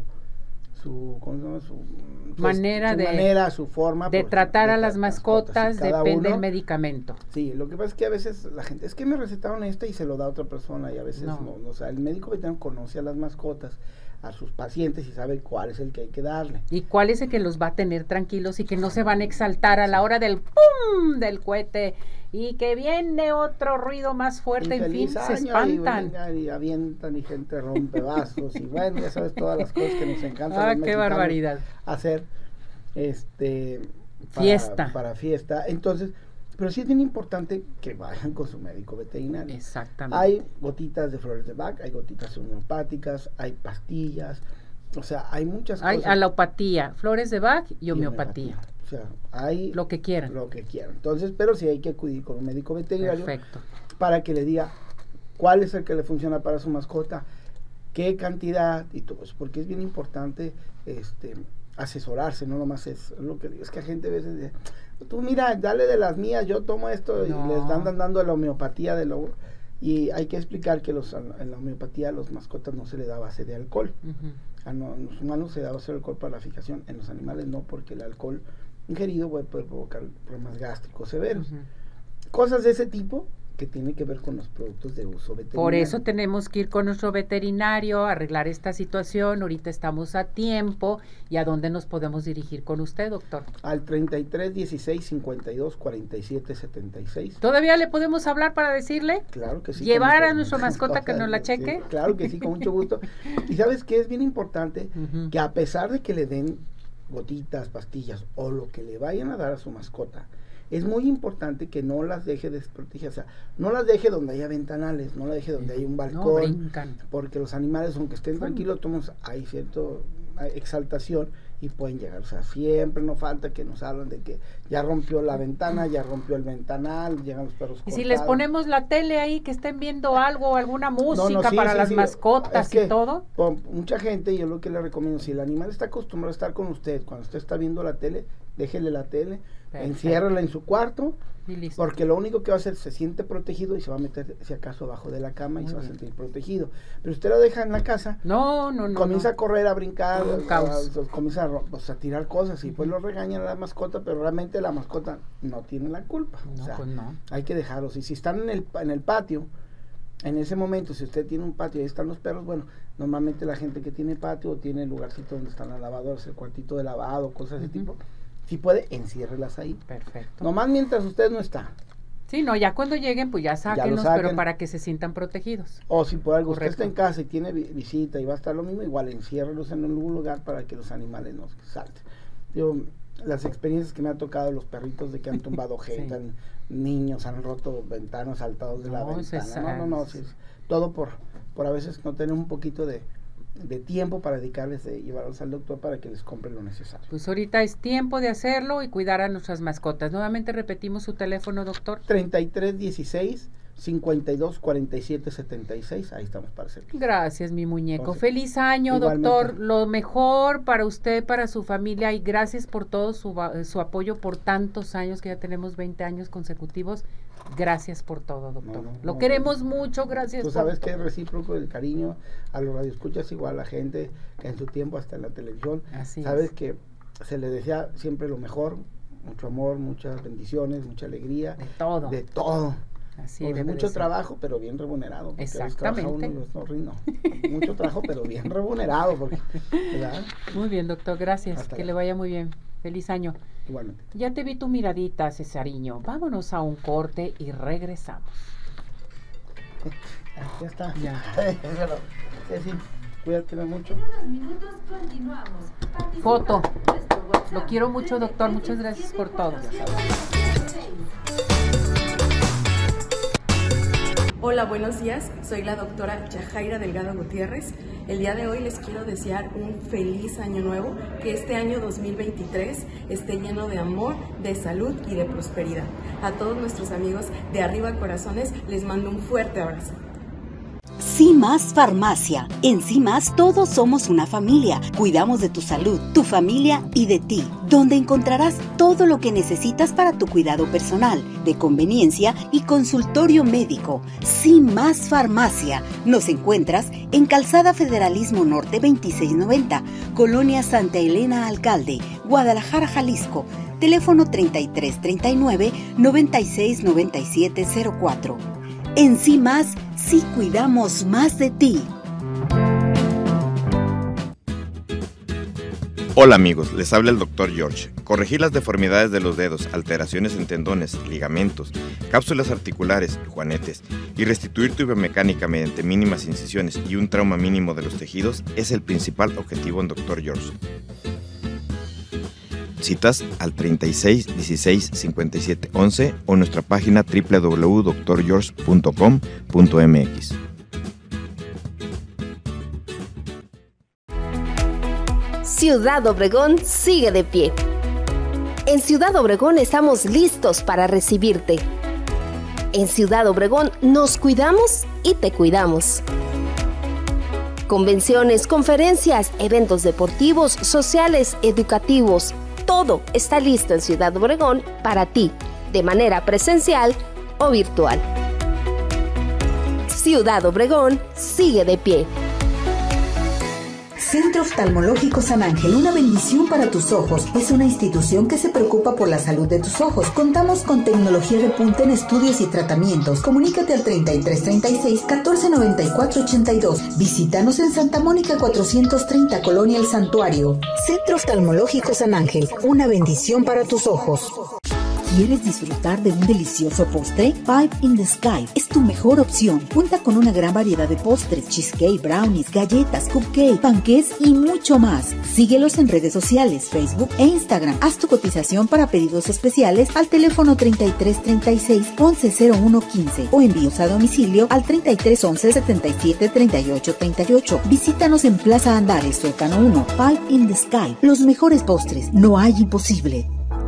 manera, su forma de tratar a las mascotas, depende del medicamento. Sí, lo que pasa es que a veces la gente, es que me recetaron y se lo da a otra persona, y a veces no. O sea, el médico veterinario conoce a las mascotas, a sus pacientes, y sabe cuál es el que hay que darle. Y cuál es el que los va a tener tranquilos y que no se van a exaltar a la hora del ¡pum! ¡pum! Del cohete. Y que viene otro ruido más fuerte, en fin, se espantan. Y avientan y gente rompe vasos y bueno, ya sabes todas las cosas que nos encantan. Qué barbaridad. Hacer fiesta. Para fiesta. Entonces, pero sí es bien importante que vayan con su médico veterinario. Exactamente. Hay gotitas de flores de Bach, hay gotitas homeopáticas, hay pastillas, o sea, hay muchas cosas. Hay alopatía, flores de Bach y homeopatía. O sea, hay lo que quieran. Entonces, pero sí hay que acudir con un médico veterinario. Perfecto. Para que le diga cuál es el que le funciona para su mascota, qué cantidad y todo eso, porque es bien importante asesorarse, no nomás es lo que digo, es que la gente a veces dice, tú mira, dale de las mías, yo tomo esto, y les andan dando la homeopatía de lo, y hay que explicar que en la homeopatía a los mascotas no se le da base de alcohol. A los humanos se da base de alcohol para la fijación, en los animales no, porque el alcohol ingerido puede provocar problemas gástricos severos. Cosas de ese tipo que tiene que ver con los productos de uso veterinario. Por eso tenemos que ir con nuestro veterinario a arreglar esta situación. Ahorita estamos a tiempo. ¿Y a dónde nos podemos dirigir con usted, doctor? Al 33 16 52 47 76. ¿Todavía le podemos hablar para decirle? Claro que sí. ¿Llevar a nuestra mascota que nos la cheque? Sí, claro que sí, con mucho gusto. Y ¿sabes qué? Es bien importante que a pesar de que le den gotitas, pastillas o lo que le vayan a dar a su mascota, es muy importante que no las deje desprotegidas, o sea, no las deje donde haya ventanales, no las deje donde haya un balcón, porque los animales, aunque estén tranquilos, hay cierta exaltación y pueden llegar, o sea, siempre no falta que nos hablan de que ya rompió la ventana, ya rompió el ventanal, llegan los perros cortados. Y si les ponemos la tele ahí, que estén viendo algo, alguna música para las mascotas y todo. Mucha gente, yo lo que le recomiendo, si el animal está acostumbrado a estar con usted, cuando usted está viendo la tele, déjele la tele, enciérrala en su cuarto, porque lo único que va a hacer, se siente protegido y se va a meter, si acaso, abajo de la cama y se va a sentir protegido. Pero usted lo deja en la casa, comienza a correr, a brincar, comienza a tirar cosas y pues lo regañan a la mascota, pero realmente la mascota no tiene la culpa. Hay que dejarlos. Y si están en el patio, en ese momento, si usted tiene un patio y ahí están los perros, bueno, normalmente la gente que tiene patio tiene el lugarcito donde están las lavadoras, el cuartito de lavado, cosas de ese tipo. Si puede, enciérrelas ahí. Perfecto. Nomás mientras usted no está. Sí, no, ya cuando lleguen, pues ya sáquenlos, pero para que se sientan protegidos. O si por algo usted está en casa y tiene visita y va a estar lo mismo, igual enciérrelos en algún lugar para que los animales no salten. Yo, las experiencias que me ha tocado, los perritos de que han tumbado gente, niños han roto ventanas, saltados de la ventana. Todo por a veces no tener un poquito de tiempo para dedicarles, de llevarlos al doctor para que les compre lo necesario. Pues ahorita es tiempo de hacerlo y cuidar a nuestras mascotas. Nuevamente repetimos su teléfono, doctor. 33 16 52 47 76, ahí estamos para servir. Gracias, mi muñeco. Entonces, feliz año, igualmente, doctor. Lo mejor para usted, para su familia, y gracias por todo su apoyo por tantos años, que ya tenemos 20 años consecutivos. Gracias por todo, doctor. Lo queremos mucho, gracias. Tú sabes que es recíproco el cariño a los radioescuchas, igual a la gente que en su tiempo hasta en la televisión. Sabes que se le desea siempre lo mejor, mucho amor, muchas bendiciones, mucha alegría. De todo. De todo. Así pues mucho trabajo, pero bien remunerado. Exactamente. Mucho trabajo, pero bien remunerado. ¿Verdad? Muy bien, doctor, gracias. Hasta que le vaya muy bien. Feliz año. Igualmente. Ya te vi tu miradita, Cesariño. Vámonos a un corte y regresamos. Ya está. Ya. Sí, cuídate mucho. En unos minutos continuamos. Foto. Lo quiero mucho, doctor. Muchas gracias por todo. Hola, buenos días. Soy la doctora Yajaira Delgado Gutiérrez. El día de hoy les quiero desear un feliz año nuevo, que este año 2023 esté lleno de amor, de salud y de prosperidad. A todos nuestros amigos de Arriba Corazones les mando un fuerte abrazo. CIMAS Farmacia. En CIMAS todos somos una familia. Cuidamos de tu salud, tu familia y de ti, donde encontrarás todo lo que necesitas para tu cuidado personal, de conveniencia y consultorio médico. CIMAS Farmacia. Nos encuentras en Calzada Federalismo Norte 2690, Colonia Santa Elena Alcalde, Guadalajara, Jalisco. Teléfono 3339 969704. En CIMAS, sí cuidamos más de ti. Hola amigos, les habla el Dr. George. Corregir las deformidades de los dedos, alteraciones en tendones, ligamentos, cápsulas articulares, juanetes y restituir tu biomecánica mediante mínimas incisiones y un trauma mínimo de los tejidos es el principal objetivo en Dr. George. Citas al 36 16 57 11 o nuestra página www.drgeorge.com.mx. Ciudad Obregón sigue de pie. En Ciudad Obregón estamos listos para recibirte. En Ciudad Obregón nos cuidamos y te cuidamos. Convenciones, conferencias, eventos deportivos, sociales, educativos, todo está listo en Ciudad Obregón para ti, de manera presencial o virtual. Ciudad Obregón sigue de pie. Centro Oftalmológico San Ángel, una bendición para tus ojos. Es una institución que se preocupa por la salud de tus ojos. Contamos con tecnología de punta en estudios y tratamientos. Comunícate al 3336 1494 82. Visítanos en Santa Mónica 430, Colonia El Santuario. Centro Oftalmológico San Ángel, una bendición para tus ojos. ¿Quieres disfrutar de un delicioso postre? Five in the Sky es tu mejor opción. Cuenta con una gran variedad de postres, cheesecake, brownies, galletas, cupcake, panqués y mucho más. Síguelos en redes sociales, Facebook e Instagram. Haz tu cotización para pedidos especiales al teléfono 3336 110115 o envíos a domicilio al 3311 77 38 38. Visítanos en Plaza Andares, Sótano 1. Five in the Sky. Los mejores postres. No hay imposible.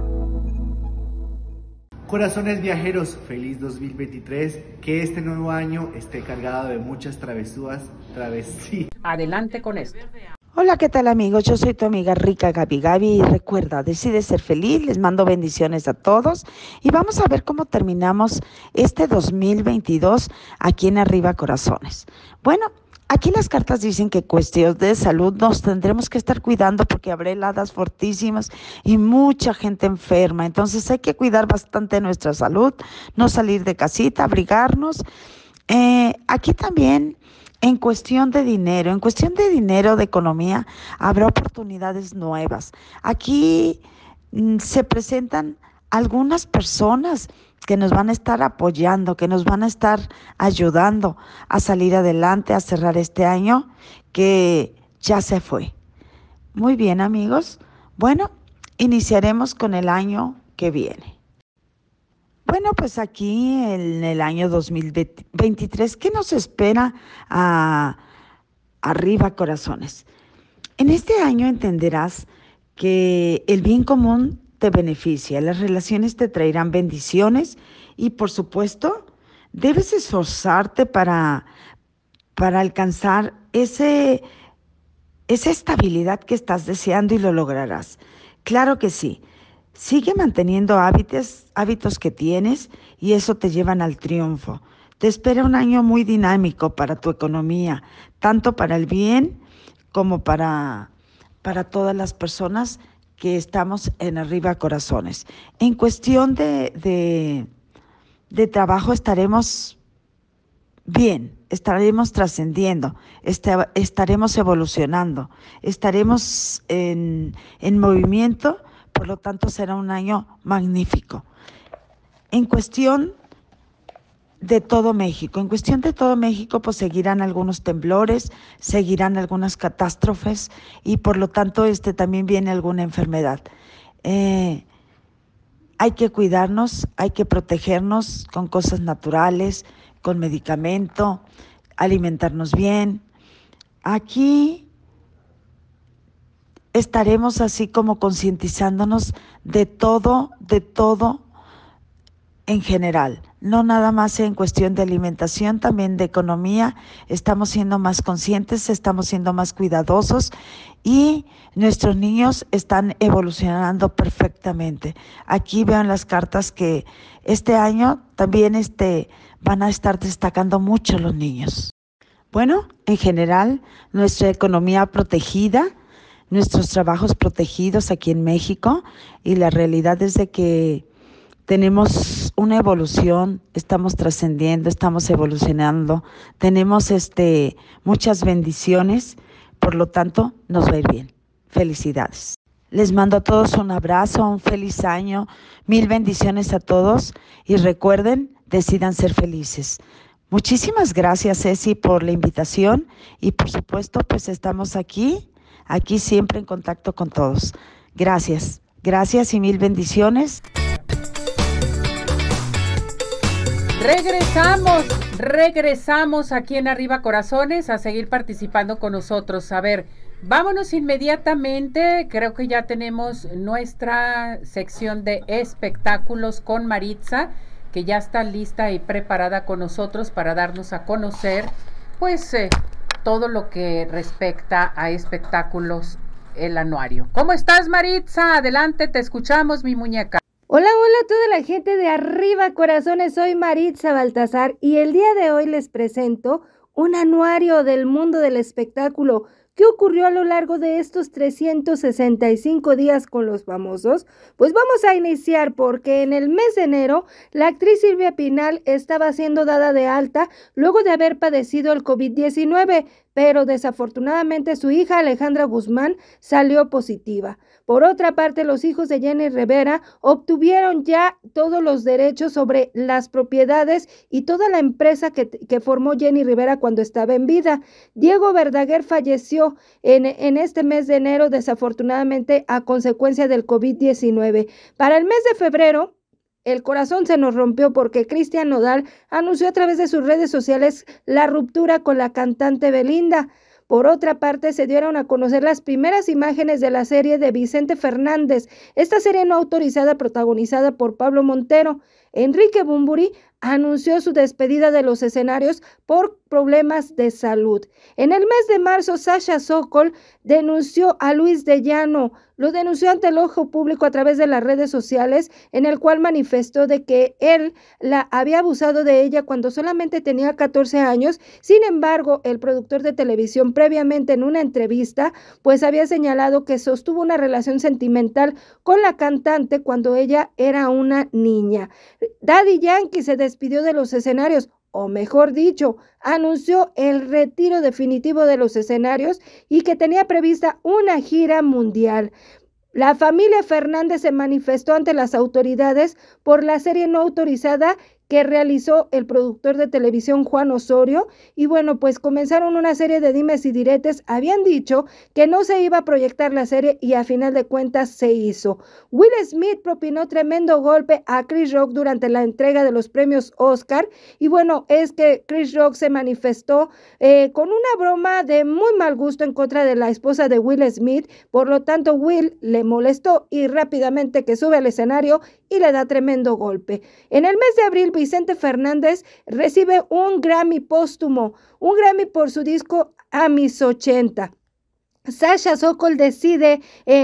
Corazones viajeros, feliz 2023, que este nuevo año esté cargado de muchas travesías. Adelante con esto. Hola, ¿qué tal amigos? Yo soy tu amiga rica Gaby y recuerda, decide ser feliz, les mando bendiciones a todos y vamos a ver cómo terminamos este 2022 aquí en Arriba Corazones. Bueno, aquí las cartas dicen que cuestiones de salud nos tendremos que estar cuidando porque habrá heladas fortísimas y mucha gente enferma. Entonces hay que cuidar bastante nuestra salud, no salir de casita, abrigarnos. Aquí también en cuestión de dinero, de economía, habrá oportunidades nuevas. Aquí se presentan algunas personas que nos van a estar apoyando, que nos van a estar ayudando a salir adelante, a cerrar este año que ya se fue. Muy bien, amigos. Bueno, iniciaremos con el año que viene. Bueno, pues aquí en el año 2023, ¿qué nos espera Arriba Corazones? En este año entenderás que el bien común te beneficia, las relaciones te traerán bendiciones y por supuesto debes esforzarte para alcanzar esa estabilidad que estás deseando y lo lograrás. Claro que sí, sigue manteniendo hábitos que tienes y eso te llevan al triunfo. Te espera un año muy dinámico para tu economía, tanto para el bien como para todas las personas que estamos en Arriba Corazones. En cuestión de trabajo estaremos bien, estaremos trascendiendo, estaremos evolucionando, estaremos en movimiento, por lo tanto será un año magnífico. En cuestión de todo México, pues seguirán algunos temblores, seguirán algunas catástrofes y por lo tanto también viene alguna enfermedad. Hay que cuidarnos, hay que protegernos con cosas naturales, con medicamento, alimentarnos bien. Aquí estaremos así como concientizándonos de todo en general. No nada más en cuestión de alimentación, también de economía. Estamos siendo más conscientes, estamos siendo más cuidadosos y nuestros niños están evolucionando perfectamente. Aquí veo en las cartas que este año también van a estar destacando mucho los niños. Bueno, en general, nuestra economía protegida, nuestros trabajos protegidos aquí en México y la realidad es de que tenemos una evolución, estamos trascendiendo, estamos evolucionando, tenemos muchas bendiciones, por lo tanto nos va a ir bien. Felicidades. Les mando a todos un abrazo, un feliz año, 1000 bendiciones a todos y recuerden, decidan ser felices. Muchísimas gracias, Ceci, por la invitación y por supuesto, pues estamos aquí siempre en contacto con todos. Gracias y 1000 bendiciones. Regresamos aquí en Arriba Corazones a seguir participando con nosotros. A ver, vámonos inmediatamente, creo que ya tenemos nuestra sección de espectáculos con Maritza, que ya está lista y preparada con nosotros para darnos a conocer, pues, todo lo que respecta a espectáculos, el anuario. ¿Cómo estás, Maritza? Adelante, te escuchamos, mi muñeca. Hola a toda la gente de Arriba Corazones, soy Maritza Baltasar y el día de hoy les presento un anuario del mundo del espectáculo. ¿Qué ocurrió a lo largo de estos 365 días con los famosos? Pues vamos a iniciar porque en el mes de enero la actriz Silvia Pinal estaba siendo dada de alta luego de haber padecido el COVID-19, pero desafortunadamente su hija Alejandra Guzmán salió positiva. Por otra parte, los hijos de Jenny Rivera obtuvieron ya todos los derechos sobre las propiedades y toda la empresa que formó Jenny Rivera cuando estaba en vida. Diego Verdaguer falleció en este mes de enero, desafortunadamente a consecuencia del COVID-19. Para el mes de febrero, el corazón se nos rompió porque Cristian Nodal anunció a través de sus redes sociales la ruptura con la cantante Belinda. Por otra parte, se dieron a conocer las primeras imágenes de la serie de Vicente Fernández, esta serie no autorizada protagonizada por Pablo Montero. Enrique Bunbury anunció su despedida de los escenarios por problemas de salud. En el mes de marzo, Sasha Sokol denunció a Luis de Llano. Lo denunció ante el ojo público a través de las redes sociales, en el cual manifestó de que él la había abusado de ella cuando solamente tenía 14 años. Sin embargo, el productor de televisión previamente en una entrevista, pues había señalado que sostuvo una relación sentimental con la cantante cuando ella era una niña. Daddy Yankee se despidió de los escenarios, o mejor dicho, anunció el retiro definitivo de los escenarios y que tenía prevista una gira mundial. La familia Fernández se manifestó ante las autoridades por la serie no autorizada que realizó el productor de televisión Juan Osorio, y bueno, pues comenzaron una serie de dimes y diretes. Habían dicho que no se iba a proyectar la serie y a final de cuentas se hizo. Will Smith propinó tremendo golpe a Chris Rock durante la entrega de los premios Oscar, y bueno, es que Chris Rock se manifestó con una broma de muy mal gusto en contra de la esposa de Will Smith. Por lo tanto, Will le molestó y rápidamente que sube al escenario y le da tremendo golpe. En el mes de abril, Vicente Fernández recibe un Grammy póstumo, un Grammy por su disco A Mis 80. Sasha Sokol decide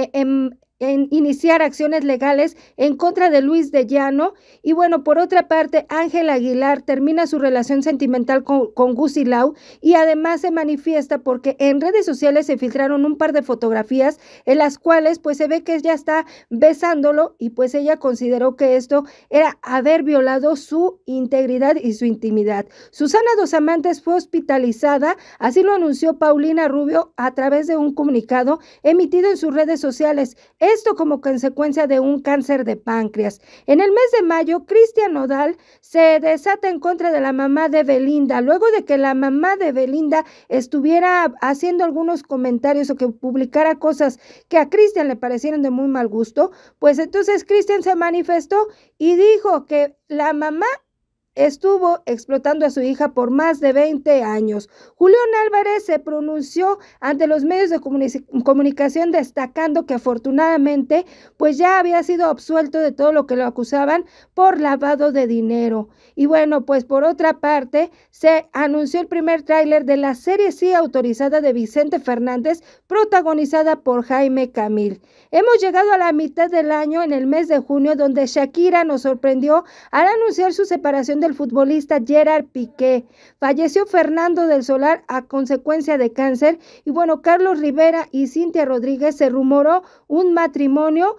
en iniciar acciones legales en contra de Luis de Llano. Y bueno, por otra parte, Ángela Aguilar termina su relación sentimental con Gucci Lau, y además se manifiesta porque en redes sociales se filtraron un par de fotografías en las cuales pues se ve que ella está besándolo, y pues ella consideró que esto era haber violado su integridad y su intimidad. Susana Dos Amantes fue hospitalizada, así lo anunció Paulina Rubio a través de un comunicado emitido en sus redes sociales. Esto como consecuencia de un cáncer de páncreas. En el mes de mayo, Cristian Nodal se desata en contra de la mamá de Belinda, luego de que la mamá de Belinda estuviera haciendo algunos comentarios o que publicara cosas que a Cristian le parecieron de muy mal gusto. Pues entonces Cristian se manifestó y dijo que la mamá estuvo explotando a su hija por más de 20 años. Julián Álvarez se pronunció ante los medios de comunicación destacando que afortunadamente pues ya había sido absuelto de todo lo que lo acusaban por lavado de dinero. Y bueno, pues por otra parte se anunció el primer tráiler de la serie sí autorizada de Vicente Fernández, protagonizada por Jaime Camil. Hemos llegado a la mitad del año, en el mes de junio, donde Shakira nos sorprendió al anunciar su separación del futbolista Gerard Piqué. Falleció Fernando del Solar a consecuencia de cáncer, y bueno, Carlos Rivera y Cintia Rodríguez se rumoró un matrimonio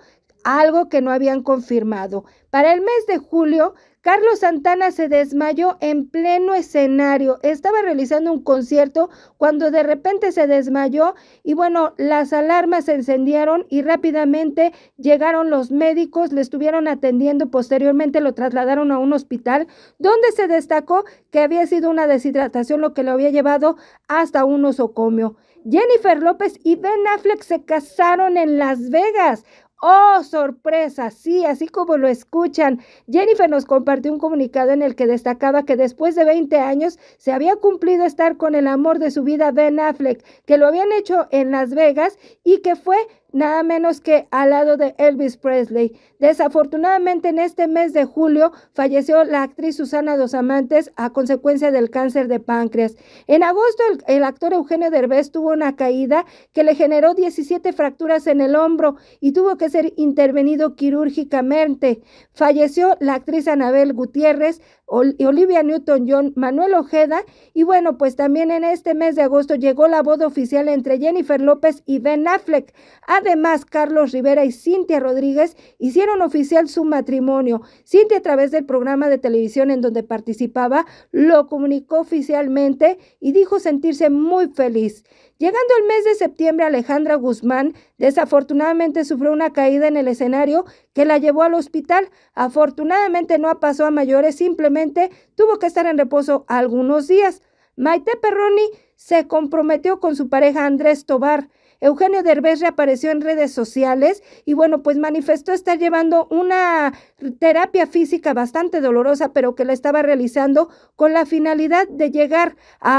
algo que no habían confirmado. Para el mes de julio, Carlos Santana se desmayó en pleno escenario. Estaba realizando un concierto cuando de repente se desmayó y bueno, las alarmas se encendieron y rápidamente llegaron los médicos, le estuvieron atendiendo, posteriormente lo trasladaron a un hospital donde se destacó que había sido una deshidratación lo que lo había llevado hasta un nosocomio. Jennifer López y Ben Affleck se casaron en Las Vegas. ¡Oh, sorpresa! Sí, así como lo escuchan. Jennifer nos compartió un comunicado en el que destacaba que después de 20 años se había cumplido estar con el amor de su vida, Ben Affleck, que lo habían hecho en Las Vegas y que fue nada menos que al lado de Elvis Presley. Desafortunadamente, en este mes de julio falleció la actriz Susana Dos Amantes a consecuencia del cáncer de páncreas. En agosto, el actor Eugenio Derbez tuvo una caída que le generó 17 fracturas en el hombro y tuvo que ser intervenido quirúrgicamente. Falleció la actriz Anabel Gutiérrez, Olivia Newton-John, Manuel Ojeda y bueno, pues también en este mes de agosto llegó la boda oficial entre Jennifer López y Ben Affleck. Además, Carlos Rivera y Cintia Rodríguez hicieron oficial su matrimonio. Cintia, a través del programa de televisión en donde participaba, lo comunicó oficialmente y dijo sentirse muy feliz. Llegando el mes de septiembre, Alejandra Guzmán desafortunadamente sufrió una caída en el escenario que la llevó al hospital. Afortunadamente no pasó a mayores, simplemente tuvo que estar en reposo algunos días. Maite Perroni se comprometió con su pareja Andrés Tobar. Eugenio Derbez reapareció en redes sociales y bueno, pues manifestó estar llevando una terapia física bastante dolorosa, pero que la estaba realizando con la finalidad de llegar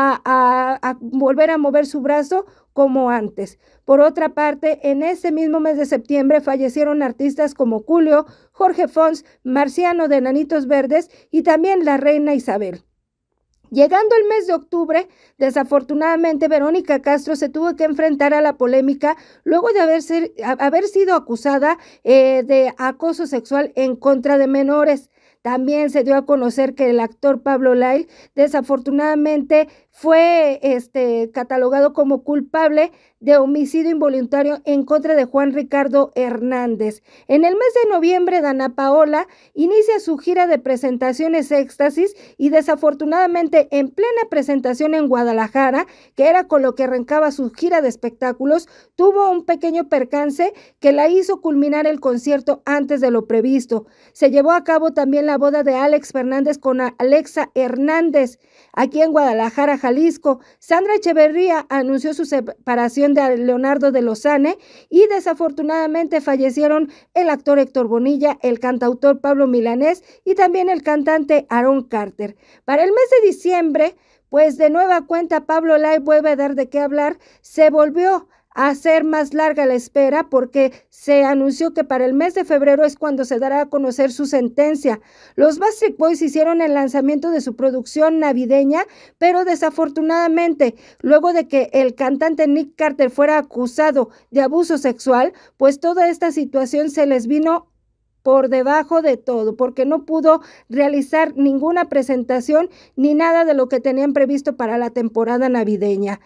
a volver a mover su brazo como antes. Por otra parte, en ese mismo mes de septiembre fallecieron artistas como Julio, Jorge Fons, Marciano de Enanitos Verdes y también la reina Isabel. Llegando el mes de octubre, desafortunadamente Verónica Castro se tuvo que enfrentar a la polémica luego de haber sido acusada de acoso sexual en contra de menores. También se dio a conocer que el actor Pablo Lyle desafortunadamente fue catalogado como culpable de homicidio involuntario en contra de Juan Ricardo Hernández. En el mes de noviembre, Dana Paola inicia su gira de presentaciones Éxtasis y desafortunadamente en plena presentación en Guadalajara, que era con lo que arrancaba su gira de espectáculos, tuvo un pequeño percance que la hizo culminar el concierto antes de lo previsto. Se llevó a cabo también la boda de Alex Fernández con Alexa Hernández, aquí en Guadalajara, Jalisco. Sandra Echeverría anunció su separación de Leonardo de Lozane y desafortunadamente fallecieron el actor Héctor Bonilla, el cantautor Pablo Milanés y también el cantante Aaron Carter. Para el mes de diciembre, pues de nueva cuenta Pablo Lyle vuelve a dar de qué hablar. Se volvió a hacer más larga la espera porque se anunció que para el mes de febrero es cuando se dará a conocer su sentencia. Los Backstreet Boys hicieron el lanzamiento de su producción navideña, pero desafortunadamente, luego de que el cantante Nick Carter fuera acusado de abuso sexual, pues toda esta situación se les vino por debajo de todo, porque no pudo realizar ninguna presentación ni nada de lo que tenían previsto para la temporada navideña.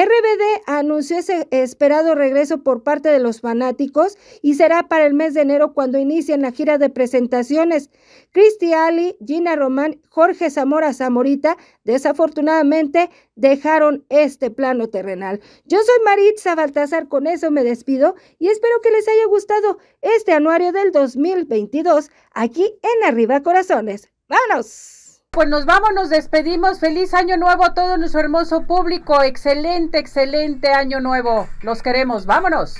RBD anunció ese esperado regreso por parte de los fanáticos y será para el mes de enero cuando inicien la gira de presentaciones. Cristi Ali, Gina Román, Jorge Zamora Zamorita, desafortunadamente dejaron este plano terrenal. Yo soy Maritza Baltasar, con eso me despido y espero que les haya gustado este anuario del 2022 aquí en Arriba Corazones. ¡Vámonos! Pues nos vamos, nos despedimos. Feliz año nuevo a todo nuestro hermoso público. Excelente, excelente año nuevo. Los queremos. ¡Vámonos!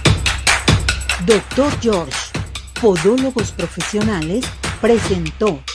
Dr. George, Podólogos Profesionales, presentó